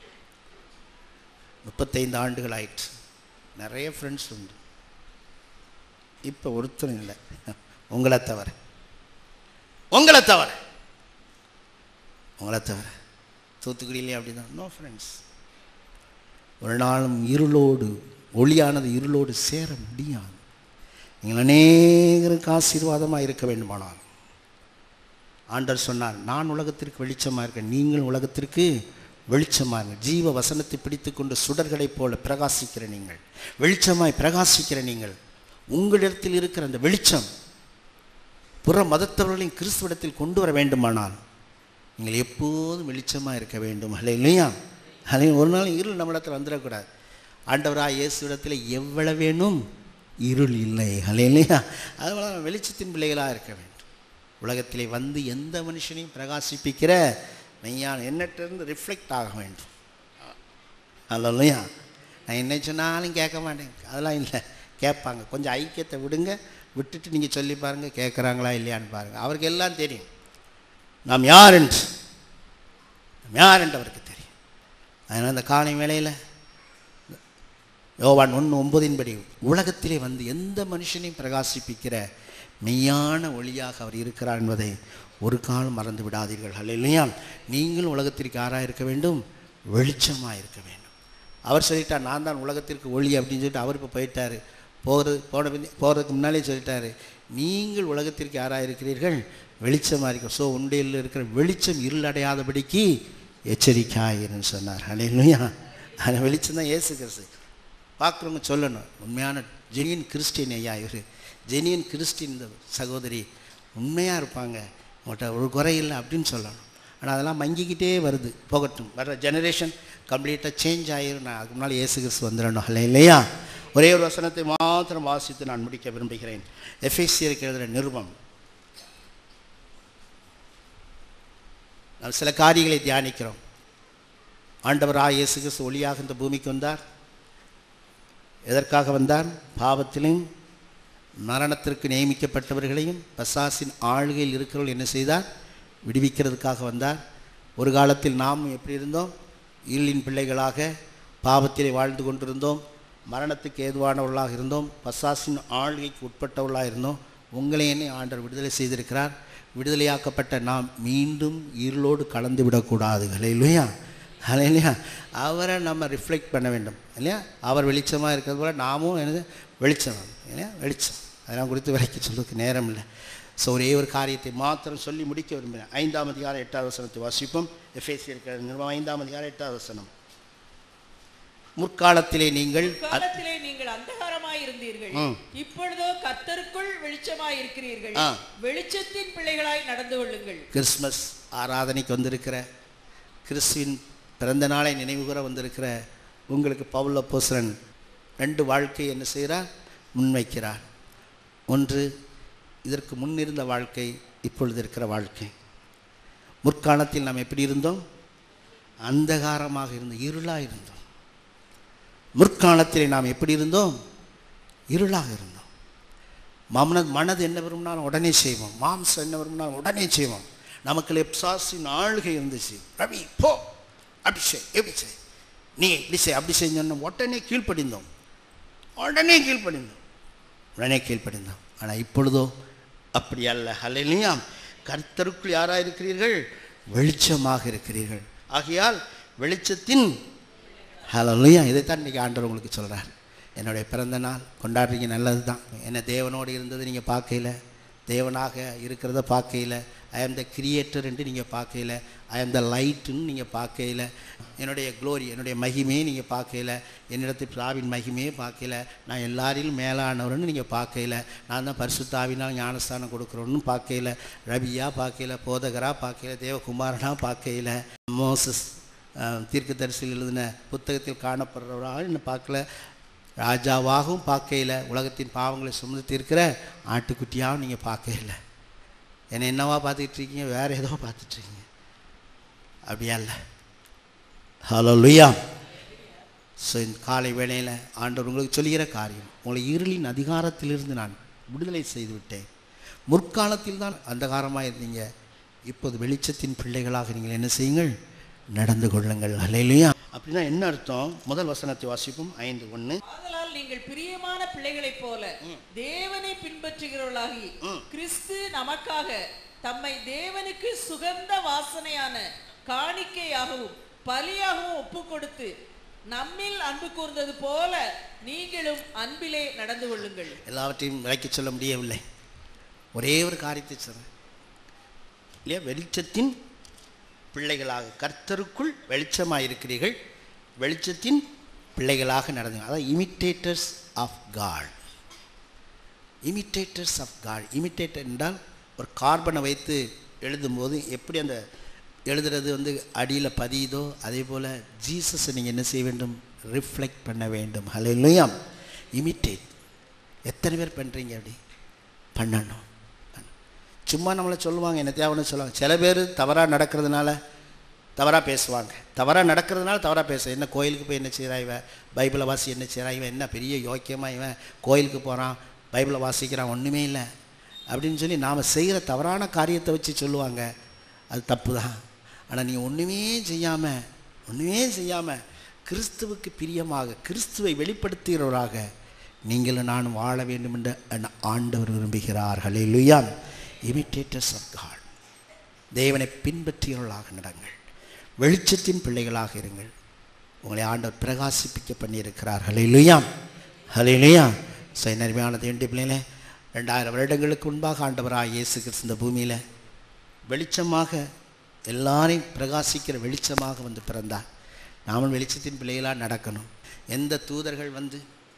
35 ஆண்டுகள் ஆயிடுச்சு. நிறைய ஃப்ரெண்ட்ஸ் உண்டு. இப்போ ஒருத்தரும் இல்லை, உங்களை தவிர தூத்துக்குடியிலே அப்படி தான். No friends. ஒரு நாளும் இருளோடு ஒளியானது இருளோடு சேர முடியாது. நீங்கள் அநேகருக்கு ஆசீர்வாதமாக இருக்க வேண்டுமானால் ஆண்டவர் சொன்னார், நான் உலகத்திற்கு வெளிச்சமாக இருக்கேன், நீங்கள் உலகத்திற்கு வெளிச்சமாக இருங்கள். ஜீவ வசனத்தை பிடித்து கொண்டு சுடர்களைப் போல பிரகாசிக்கிற நீங்கள், வெளிச்சமாய் பிரகாசிக்கிற நீங்கள், உங்களிடத்தில் இருக்கிற அந்த வெளிச்சம் புற மதத்தவர்களையும் கிறிஸ்துவிடத்தில் கொண்டு வர வேண்டுமானால் நீங்கள் எப்போதும் வெளிச்சமாக இருக்க வேண்டும். அல்லேலூயா. ஒரு நாள் இருள் நம்ம இடத்துல வந்துடக்கூடாது. ஆண்டவராக இயேசுவிடத்தில் எவ்வளவேனும் இருள் இல்லை. அல்லேலூயா. அதுபோல வெளிச்சத்தின் பிள்ளைகளாக இருக்க வேண்டும். உலகத்திலே வந்து எந்த மனுஷனையும் பிரகாசிப்பிக்கிற மெய்யான எண்ணத்திலிருந்து ரிஃப்ளெக்ட் ஆக வேண்டும். அல்லேலூயா. நான் என்ன சொன்னாலும் கேட்க மாட்டேன், அதெல்லாம் இல்லை. கேட்பாங்க. கொஞ்சம் ஐக்கியத்தை விடுங்க, விட்டுட்டு நீங்கள் சொல்லி பாருங்கள் கேட்குறாங்களா இல்லையான்னு பாருங்கள். அவருக்கு எல்லாம் தெரியும் நாம் யார் என்று அவருக்கு தெரியும். அதனால் அந்த காலை வேளையில் யோவான் 1:9 படி உலகத்திலே வந்து எந்த மனுஷனையும் பிரகாசிப்பிக்கிற மெய்யான ஒளியாக அவர் இருக்கிறார் என்பதை ஒரு காலம் மறந்து விடாதீர்கள். அல்லேலூயா. நீங்கள் உலகத்திற்கு யாராக இருக்க வேண்டும்? வெளிச்சமாக இருக்க வேண்டும். அவர் சொல்லிட்டார், நான் தான் உலகத்திற்கு ஒளி அப்படின்னு சொல்லிட்டு அவர் இப்போ போயிட்டார். போகிறதுக்கு முன்னாலே சொல்லிட்டார், நீங்கள் உலகத்திற்கு யாராக இருக்கிறீர்கள்? வெளிச்சமாக இருக்க. ஸோ உண்டையில் இருக்கிற வெளிச்சம் இருளடையாதபடிக்கு எச்சரிக்கையாயிருன்னு சொன்னார். அல்லேலூயா. அந்த வெளிச்சம் தான் இயேசு கிறிஸ்து. பார்க்குறவங்க சொல்லணும், உண்மையான ஜெனியன் கிறிஸ்டின் ஐயா இவர், ஜெனியன் கிறிஸ்டின் இந்த சகோதரி உண்மையாக இருப்பாங்க, உங்கள்கிட்ட ஒரு குறை இல்லை அப்படின்னு சொல்லணும். ஆனால் அதெல்லாம் மங்கிக்கிட்டே வருது. போகட்டும், வர்ற ஜெனரேஷன் கம்ப்ளீட்டாக சேஞ்ச் ஆகிரும். நான் அதுக்கு முன்னால் இயேசு கிறிஸ்து வந்துடணும். இல்லையா? ஒரே ஒரு வசனத்தை மாத்திரம் வாசித்து நான் முடிக்க விரும்புகிறேன். எபேசியருக்கு எழுதுகிற நிருபம். நாம் சில காரியங்களை தியானிக்கிறோம். ஆண்டவராக இயேசு கிறிஸ்து ஒளியாக இந்த பூமிக்கு வந்தார். எதற்காக வந்தார்? பாவத்திலும் மரணத்திற்கு நியமிக்கப்பட்டவர்களையும் பசாசின் ஆளுகையில் இருக்கிறவர்கள் என்ன செய்தார்? விடுவிக்கிறதுக்காக வந்தார். ஒரு காலத்தில் நாம் எப்படி இருந்தோம்? இருளின் பிள்ளைகளாக பாவத்திலே வாழ்ந்து கொண்டிருந்தோம். மரணத்துக்கு ஏதுவானவர்களாக இருந்தோம். பசாசின் ஆளுகைக்கு உட்பட்டவர்களாக இருந்தோம். உங்களை என்னை ஆண்டவர் விடுதலை செய்திருக்கிறார். விடுதலையாக்கப்பட்ட நாம் மீண்டும் இருளோடு கலந்து விடக்கூடாது. இல்லையா? இல்லையா? அவரை நம்ம ரிஃப்ளெக்ட் பண்ண வேண்டும். இல்லையா? அவர் வெளிச்சமாக இருக்கிறது போல் நாமும் என்னது வெளிச்சம். இல்லையா? வெளிச்சம். அதெல்லாம் குறித்து விலைக்கு சொல்றதுக்கு நேரம் இல்லை. ஸோ ஒரே ஒரு காரியத்தை மாத்திரம் சொல்லி முடிக்க விரும்புகிறேன். 5ஆம் அதிகாரம் 8வது வசனத்தை வாசிப்போம். எபேசியருக்கு நிருபம் 5ஆம் அதிகாரம் 8வது வசனம். முற்காலத்திலே நீங்கள் அந்தகாரமாய் இருந்தீர்கள், இப்பொழுதோ கர்த்தருக்குள் வெளிச்சமாய் இருக்கிறீர்கள். வெளிச்சத்தின் பிள்ளைகளாய் நடந்து கொள்ளுங்கள். கிறிஸ்மஸ் ஆராதனைக்கு வந்திருக்கிற, கிறிஸ்துவின் பிறந்த நாளை நினைவுகூர வந்திருக்கிற உங்களுக்கு பவுல் அப்போஸ்தலன் 2 வாழ்க்கை என்ன செய்கிறார்? முன்வைக்கிறார். ஒன்று, இதற்கு முன்னிருந்த வாழ்க்கை, இப்பொழுது இருக்கிற வாழ்க்கை. முற்காலத்தில் நாம் எப்படி இருந்தோம்? அந்தகாரமாக இருந்தோம், இருளாக இருந்தோம். முற்காலத்தில் நாம் எப்படி இருந்தோம்? இருளாக இருந்தோம். மனது என்ன விரும்பினாலும் உடனே செய்வோம். மாம்சம் என்ன விரும்பினாலும் உடனே செய்வோம். நமக்கு பிசாசின் ஆளுகை இருந்துச்சு. ரவி போ, அப்படி செய், எப்படி செய், நீ இப்படி செய், அப்படி செஞ்சோன்னு உடனே கீழ்ப்படிந்தோம். ஆனால் இப்பொழுதோ அப்படி அல்ல. ஹல்லேலூயா. கர்த்தருக்குள் யாராக இருக்கிறீர்கள்? வெளிச்சமாக இருக்கிறீர்கள். ஆகையால் வெளிச்சத்தின் ஹல்லேலூயா. இதைத்தான் இன்றைக்கி ஆண்டவர் உங்களுக்கு சொல்கிறார். என்னுடைய பிறந்த நாள் கொண்டாடுறீங்க, நல்லது தான். என்ன தேவனோடு இருந்தது நீங்கள் பார்க்கையில், தேவனாக இருக்கிறத பார்க்கையில், ஐ ஆம் த கிரியேட்டர் என்று நீங்கள் பார்க்கையில், ஐ ஆம் த லைட்டுன்னு நீங்கள் பார்க்கையில், என்னுடைய க்ளோரி, என்னுடைய மகிமையை நீங்கள் பார்க்கையில், என்னிடத்தில் பிதாவின் மகிமையை பார்க்கையில், நான் எல்லாரிலும் மேலானவர்னு நீங்கள் பார்க்கையில், நான் தான் பரிசுத்தாவினால் ஞானஸ்தானம் கொடுக்குறோன்னு பார்க்கையில், ரபியாக பார்க்கையில், போதகராக பார்க்கையில், தேவகுமாரனாக பார்க்கையில், மோசஸ் தீர்க்கதரிசியில் எழுதின புத்தகத்தில் காணப்படுறவராக என்ன பார்க்கல, ராஜாவாகவும் பார்க்கையில், உலகத்தின் பாவங்களை சுமந்து தீர்க்கிற ஆட்டுக்குட்டியாகவும் நீங்கள் பார்க்கையில். என்னை என்னவா பார்த்துக்கிட்ருக்கீங்க? வேறு ஏதோ பார்த்துட்ருக்கீங்க. அப்படியா இல்லை? ஹல்லேலூயா. ஸோ இந்த காலை வேளையில் ஆண்டவர் உங்களுக்கு சொல்லுகிற காரியம், உங்களை இருளின் அதிகாரத்திலிருந்து நான் விடுதலை செய்து விட்டேன். முற்காலத்தில் தான் அந்தகாரமாக இருந்தீங்க, இப்போது வெளிச்சத்தின் பிள்ளைகளாக நீங்கள் என்ன செய்யுங்கள்? நடந்து கொள்ளுங்கள். ஹல்லேலூயா. அப்படின்னா என்ன அர்த்தம்? முதல் வசனத்தை வாசிப்போம். 5:1. ஆதலால் நீங்கள் பிரியமான பிள்ளைகளைப் போல தேவனை பின்பற்றுகிறவர்களாகி, கிறிஸ்து நமக்காக தம்மை தேவனுக்கு சுகந்த வாசனையான காணிக்கையாகவும் பலியாகவும் ஒப்பு கொடுத்து நம்மில் அன்பு கூர்ந்தது போல நீங்களும் அன்பிலே நடந்து கொள்ளுங்கள். எல்லாவற்றையும் விளக்கி சொல்ல முடியவில்லை. ஒரே ஒரு காரியத்தை சொல்றேன் இல்லையா? வெளிச்சத்தின் பிள்ளைகளாக, கர்த்தருக்குள் வெளிச்சமாக இருக்கிறீர்கள், வெளிச்சத்தின் பிள்ளைகளாக நடந்து, அதாவது imitators of God. Imitators of God. Imitator என்றால் ஒரு கார்பனை வைத்து எழுதும்போது எப்படி அந்த எழுதுறது அடியில் பதியுதோ அதே போல் ஜீசஸை நீங்கள் என்ன செய்ய வேண்டும்? ரிஃப்ளெக்ட் பண்ண வேண்டும். ஹல்லேலூயா. இமிட்டேட். எத்தனை பேர் பண்ணுறீங்க? அப்படி பண்ணணும். சும்மா நம்மளை சொல்லுவாங்க, என்ன தேவைன்னு சொல்லுவாங்க. சில பேர் தவறாக நடக்கிறதுனால தவறாக பேசுவாங்க. தவறாக நடக்கிறதுனால தவறாக பேச, என்ன கோயிலுக்கு போய் என்ன செய்கிறா இவன், பைபிளை வாசி என்ன செய்கிறா இவன், என்ன பெரிய யோக்கியமாக இவன் கோயிலுக்கு போகிறான், பைபிளை வாசிக்கிறான், ஒன்றுமே இல்லை அப்படின்னு சொல்லி நாம் செய்கிற தவறான காரியத்தை வச்சு சொல்லுவாங்க. அது தப்பு தான். ஆனால் நீ ஒன்றுமே செய்யாமல் கிறிஸ்துவுக்கு பிரியமாக கிறிஸ்துவை வெளிப்படுத்துகிறவராக நீங்களும் நானும் வாழ வேண்டும் என்று ஆண்டவர் விரும்புகிறார். ஹல்லேலூயா. Imitators of God. தேவனை பின்பற்றியவர்களாக நடங்கள். வெளிச்சத்தின் பிள்ளைகளாக இருங்கள். உங்களை ஆண்டவர் பிரகாசிப்பிக்க பண்ணியிருக்கிறார். ஹல்லேலூயா. ஹல்லேலூயா. அருமையான தேவனுடைய பிள்ளைகளே, 2000 வருடங்களுக்கு முன்பாக ஆண்டவராக இயேசு கிறிஸ்து இந்த பூமியில் வெளிச்சமாக எல்லாரையும் பிரகாசிக்கிற வெளிச்சமாக வந்து பிறந்தார். நாமும் வெளிச்சத்தின் பிள்ளைகளாக நடக்கணும். எந்த தூதர்கள் வந்து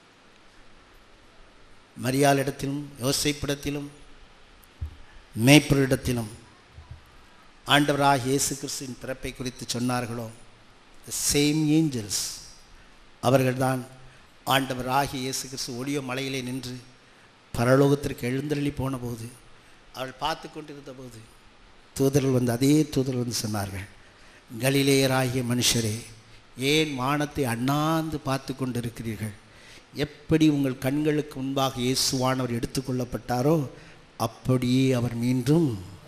மரியாளிடத்திலும் யோசேப்பிடத்திலும் மேய்ப்பரிடத்திலும் ஆண்டவராக இயேசு கிறிஸ்துவின் பிறப்பை குறித்து சொன்னார்களோ, the same angels அவர்கள்தான் ஆண்டவராகிய இயேசு கிறிஸ்து ஒளிய மலையிலே நின்று பரலோகத்திற்கு எழுந்தருளி போன போது அவள் பார்த்து கொண்டிருந்த போது தூதர்கள் வந்து அதே தூதர்கள் வந்து சொன்னார்கள், கலிலேயராகிய மனுஷரே, ஏன் வானத்தை அண்ணாந்து பார்த்து கொண்டிருக்கிறீர்கள்? எப்படி உங்கள் கண்களுக்கு முன்பாக இயேசுவானவர் எடுத்துக்கொள்ளப்பட்டாரோ அப்படியே அவர் மீண்டும்.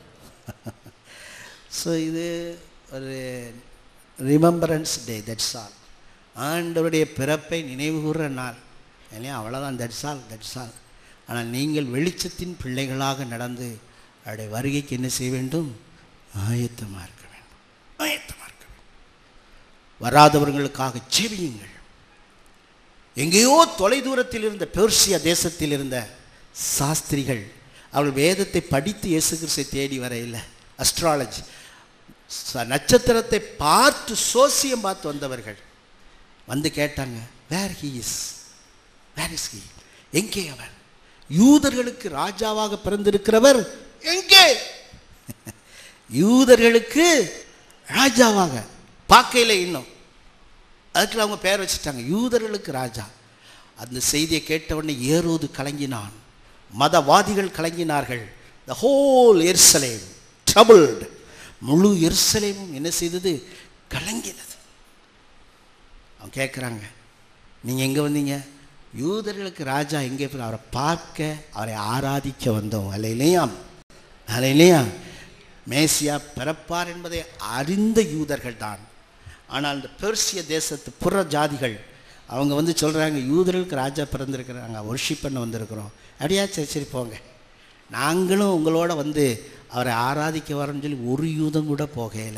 ஸோ இது ஒரு ரிமெம்பரன்ஸ் டே, தட்ஸ் ஆல். ஆண்டவருடைய பிறப்பை நினைவு கூறுற நாள் இல்லையா? அவ்வளோதான், தட்ஸ் ஆல். ஆனால் நீங்கள் வெளிச்சத்தின் பிள்ளைகளாக நடந்து அவருடைய வருகைக்கு என்ன செய்ய வேண்டும்? ஆயத்தமாக இருக்க வேண்டும். வராதவர்களுக்காக ஜெபியுங்கள். எங்கேயோ தொலைதூரத்தில் இருந்த பெர்சியா தேசத்தில் இருந்த சாஸ்திரிகள் அவர்கள் வேதத்தை படித்து இயேசு கிறிஸ்துவை தேடி வரையில் அஸ்ட்ராலஜி நட்சத்திரத்தை பார்த்து சோசியம் பார்த்து வந்தவர்கள் வந்து கேட்டாங்க, வேர் இஸ் ஹி? எங்கே அவர்? யூதர்களுக்கு ராஜாவாக பிறந்திருக்கிறவர் எங்கே? யூதர்களுக்கு ராஜாவாக பார்க்கையில் இன்னும் அதுக்கு அவங்க பேர் வச்சுட்டாங்க, யூதர்களுக்கு ராஜா. அந்த செய்தியை கேட்டவுடனே ஏரோது கலங்கினான், மதவாதிகள் கலங்கினார்கள். The whole Jerusalem troubled. முழு எருசலேமும் என்ன செய்தது? கலங்கினது. அவங்க கேட்குறாங்க, நீங்கள் எங்கே வந்தீங்க? யூதர்களுக்கு ராஜா எங்கே? அவரை பார்க்க, அவரை ஆராதிக்க வந்தோம். அல்லேலூயா. மேசியா பிறப்பார் என்பதை அறிந்த யூதர்கள் தான். ஆனால் இந்த பெர்சிய தேசத்து புற ஜாதிகள் அவங்க வந்து சொல்கிறாங்க, யூதர்களுக்கு ராஜா பிறந்திருக்கிறாங்க, வர்ஷிப் பண்ண வந்திருக்கிறோம். அப்படியா? சரி போங்க, நாங்களும் உங்களோட வந்து அவரை ஆராதிக்க வரோன்னு சொல்லி ஒரு யூதம் கூட போகலை.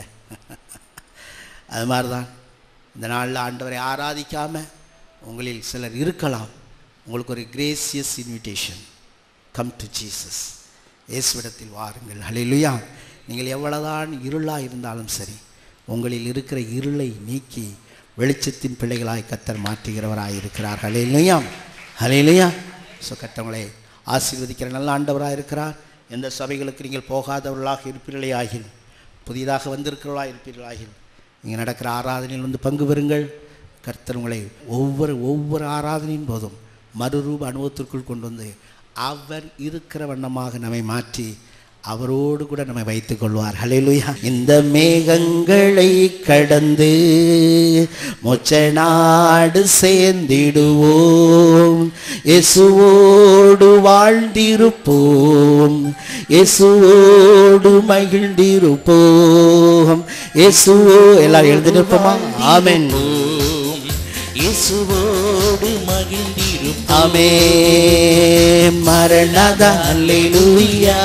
அது மாதிரி தான் இந்த நாளில் ஆண்டவரை ஆராதிக்காமல் உங்களில் சிலர் இருக்கலாம். உங்களுக்கு ஒரு gracious invitation, come to Jesus. இயேசுவிடத்தில் வாருங்கள். ஹல்லேலூயா. நீங்கள் எவ்வளவுதான் இருளாக இருந்தாலும் சரி, உங்களில் இருக்கிற இருளை நீக்கி வெளிச்சத்தின் பிள்ளைகளாய் கர்த்தர் மாற்றுகிறவராக இருக்கிறார். ஹல்லேலூயா. ஸோ கர்த்தவங்களை ஆசீர்வதிக்கிற நல்ல ஆண்டவராக இருக்கிறார். எந்த சபைகளுக்கு நீங்கள் போகாதவர்களாக இருப்பீர்களே ஆகில், புதிதாக வந்திருக்கிறவர்களாக இருப்பீர்களாகில், நீங்கள் நடக்கிற ஆராதனையில் வந்து பங்கு பெறுங்கள். கர்த்தர் உங்களை ஒவ்வொரு ஆராதனையின் போதும் மறுரூப அனுபவத்திற்குள் கொண்டு வந்து அவர் இருக்கிற வண்ணமாக நம்மை மாற்றி அவரோடு கூட நம்மை வைத்துக் கொள்வார். ஹல்லேலூயா. இந்த மேகங்களை கடந்து மோட்ச நாடு சேர்ந்திடுவோம், இயேசுவோடு வாழ்ந்திருப்போம், இயேசுவோடு மகிழ்ந்திருப்போம். இயேசுவோ எல்லாரும் எழுந்திருப்போமா? ஆமென். இயேசுவோடு மகிழ்ந்திருப்போம். ஆமென். மரணதா அல்லேலூயா,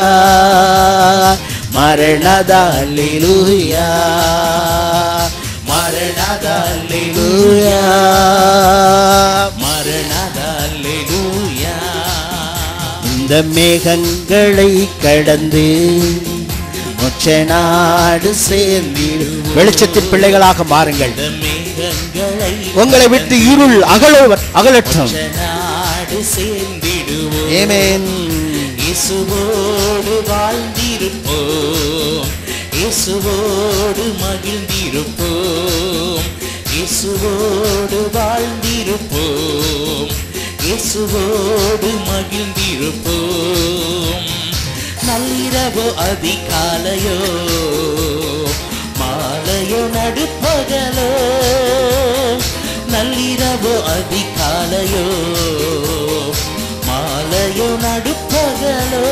மரணதா அல்லேலூயா, மரணதா அல்லேலூயா, மரணதா அல்லேலூயா. இந்த மேகங்களை கடந்து மோட்ச நாடு சேர்ந்திடும். வெளிச்சத்தின் பிள்ளைகளாக மாறுங்கள். உங்களை விட்டு இருள் அகலட்டும். ஆமென். இயேசுவோடு வாழ்ந்திருப்போம், இயேசுவோடு மகிழ்ந்திருப்போம், இயேசுவோடு வாழ்ந்திருப்போம், இயேசுவோடு மகிழ்ந்திருப்போம். நள்ளிரவோ அதிகாலையோ மாலையோ நடுப்பகலோ, நள்ளிரவோ அதிகாலையோ மாலையோ நடுப்பகலோ,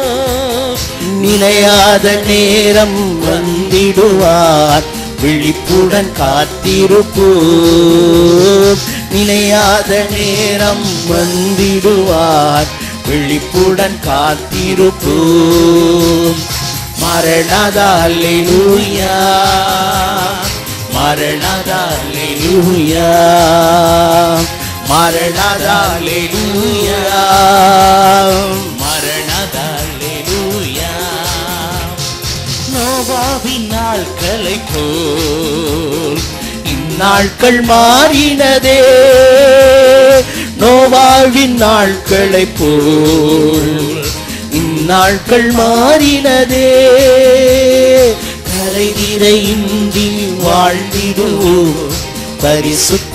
நிலையாத நேரம் வந்திடுவார், விழிப்புடன் காத்திருப்போம். நிலையாத நேரம் வந்திடுவார், விழிப்புடன் காத்திருப்போம். மரணதா அல்லேலூயா, மரணதா அல்லேலூயா, மரணதா அல்லேலூயா, மரணதா அல்லேலூயா. நோவாவின் நாட்களைப் போல் இந்நாட்கள் மாறினதே, நோவாவின் நாட்களைப் போல் இந்நாட்கள் மாறினதே. கரைதிரையின்றி வாழ்ந்திடுவோம், பரிசுத்த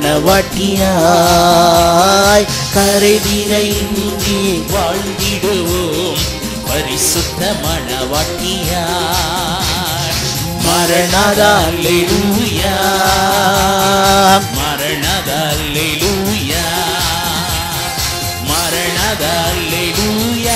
மணவாட்டியாய். கரைதிரையின்றி வாழ்ந்திடுவோம், பரிசுத்த மணவாட்டியாய். மரணதா அல்லேலூயா, மரணதா அல்லேலூயா, மரணதா அல்லேலூயா,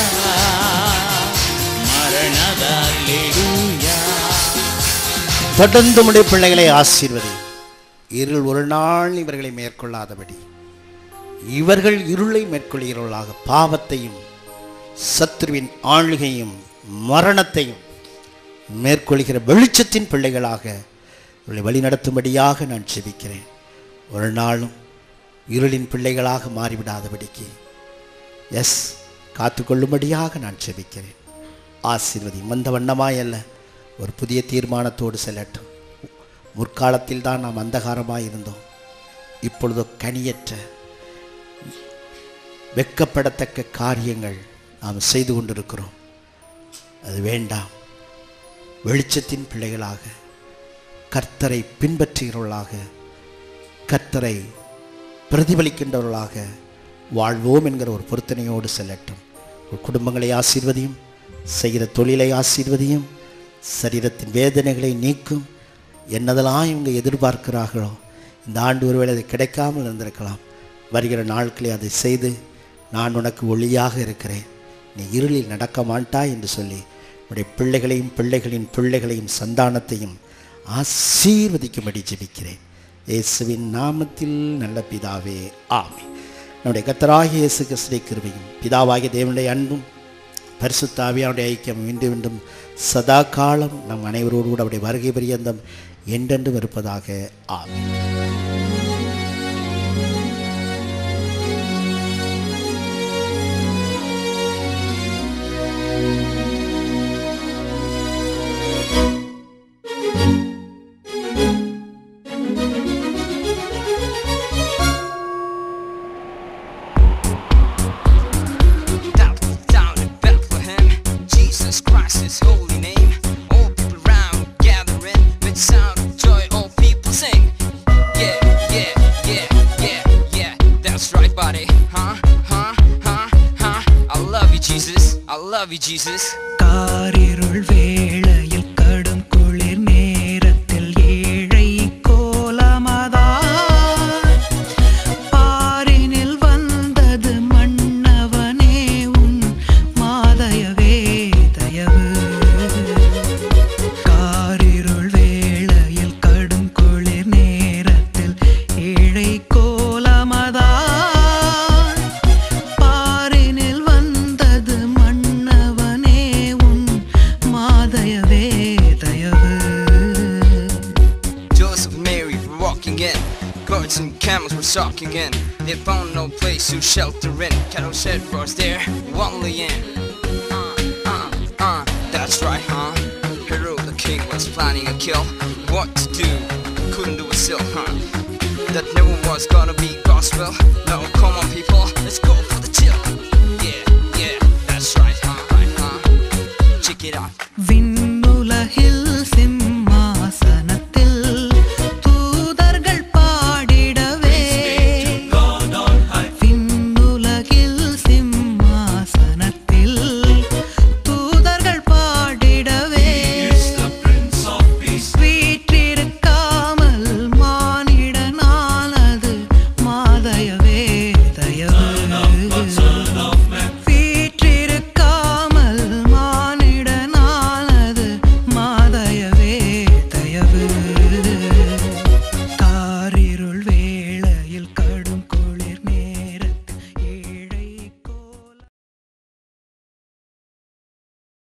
மரணதா அல்லேலூயா. தொடர்ந்து உம்முடைய பிள்ளைகளை ஆசீர்வதி. இருள் ஒரு நாள் இவர்களை மேற்கொள்ளாதபடி, இவர்கள் இருளை மேற்கொள்கிறவர்களாக பாவத்தையும் சத்துருவின் ஆளுகையும் மரணத்தையும் மேற்கொள்கிற வெளிச்சத்தின் பிள்ளைகளாக இவர்களை வழிநடத்தும்படியாக நான் ஜெபிக்கிறேன். ஒரு நாளும் இருளின் பிள்ளைகளாக மாறிவிடாதபடிக்கு காத்துக்கொள்ளும்படியாக நான் ஜெபிக்கிறேன். ஆசீர்வதி. வந்த வண்ணமாய் அல்ல, ஒரு புதிய தீர்மானத்தோடு செல்லட்டும். முற்காலத்தில் தான் நாம் அந்தகாரமாக இருந்தோம், இப்பொழுதோ கனியற்ற வெட்கப்படத்தக்க காரியங்கள் நாம் செய்து கொண்டிருக்கிறோம். அது வேண்டாம். வெளிச்சத்தின் பிள்ளைகளாக, கர்த்தரை பின்பற்றுகிறவர்களாக, கர்த்தரை பிரதிபலிக்கின்றவர்களாக வாழ்வோம் என்கிற ஒரு பொருத்தனையோடு செல்லட்டும். குடும்பங்களை ஆசீர்வதியும், செய்கிற தொழிலை ஆசீர்வதியும், சரீரத்தின் வேதனைகளை நீக்கும். என்னதெல்லாம் இவங்க எதிர்பார்க்கிறார்களோ இந்த ஆண்டு ஒருவேளை அது கிடைக்காமல் இருந்திருக்கலாம். வருகிற நாட்களை அதை செய்து, நான் உனக்கு ஒளியாக இருக்கிறேன், நீ இருளில் நடக்க மாட்டாய் என்று சொல்லி உடைய பிள்ளைகளையும் பிள்ளைகளின் பிள்ளைகளையும் சந்தானத்தையும் ஆசீர்வதிக்கும்படி ஜெபிக்கிறேன். இயேசுவின் நாமத்தில் நல்ல பிதாவே, ஆமென். நம்முடைய கர்த்தராகிய இயேசு கிறிஸ்துவின் கிருபையும் பிதாவாகிய தேவனுடைய அன்பும் பரிசுத்த ஆவியானுடைய ஐக்கியம் மீண்டும் மீண்டும் சதா காலம் நம் அனைவரோடு கூட அவருடைய வருகை பரியந்தம் என்றென்றும் இருப்பதாக, ஆமென். Jesus. காரிருள் வேளையில் கடும் குளிர் நேரத்தில் ஏழை கோலமதா பாரினில் வந்தது மன்னவனே உன் மாதயவே தயவு. காரிருள் வேளையில் கடும் குளிர் நேரத்தில் ஏழை கோலமதா Birds and camels were stalking in. They found no place to shelter in. Cattle shed was there, only in. That's right, huh? Herod the king was planning a kill. What to do? Couldn't do it still, huh? That never was gonna be gospel. No, come on people, let's go for the chill. Yeah, that's right, huh? Check it out.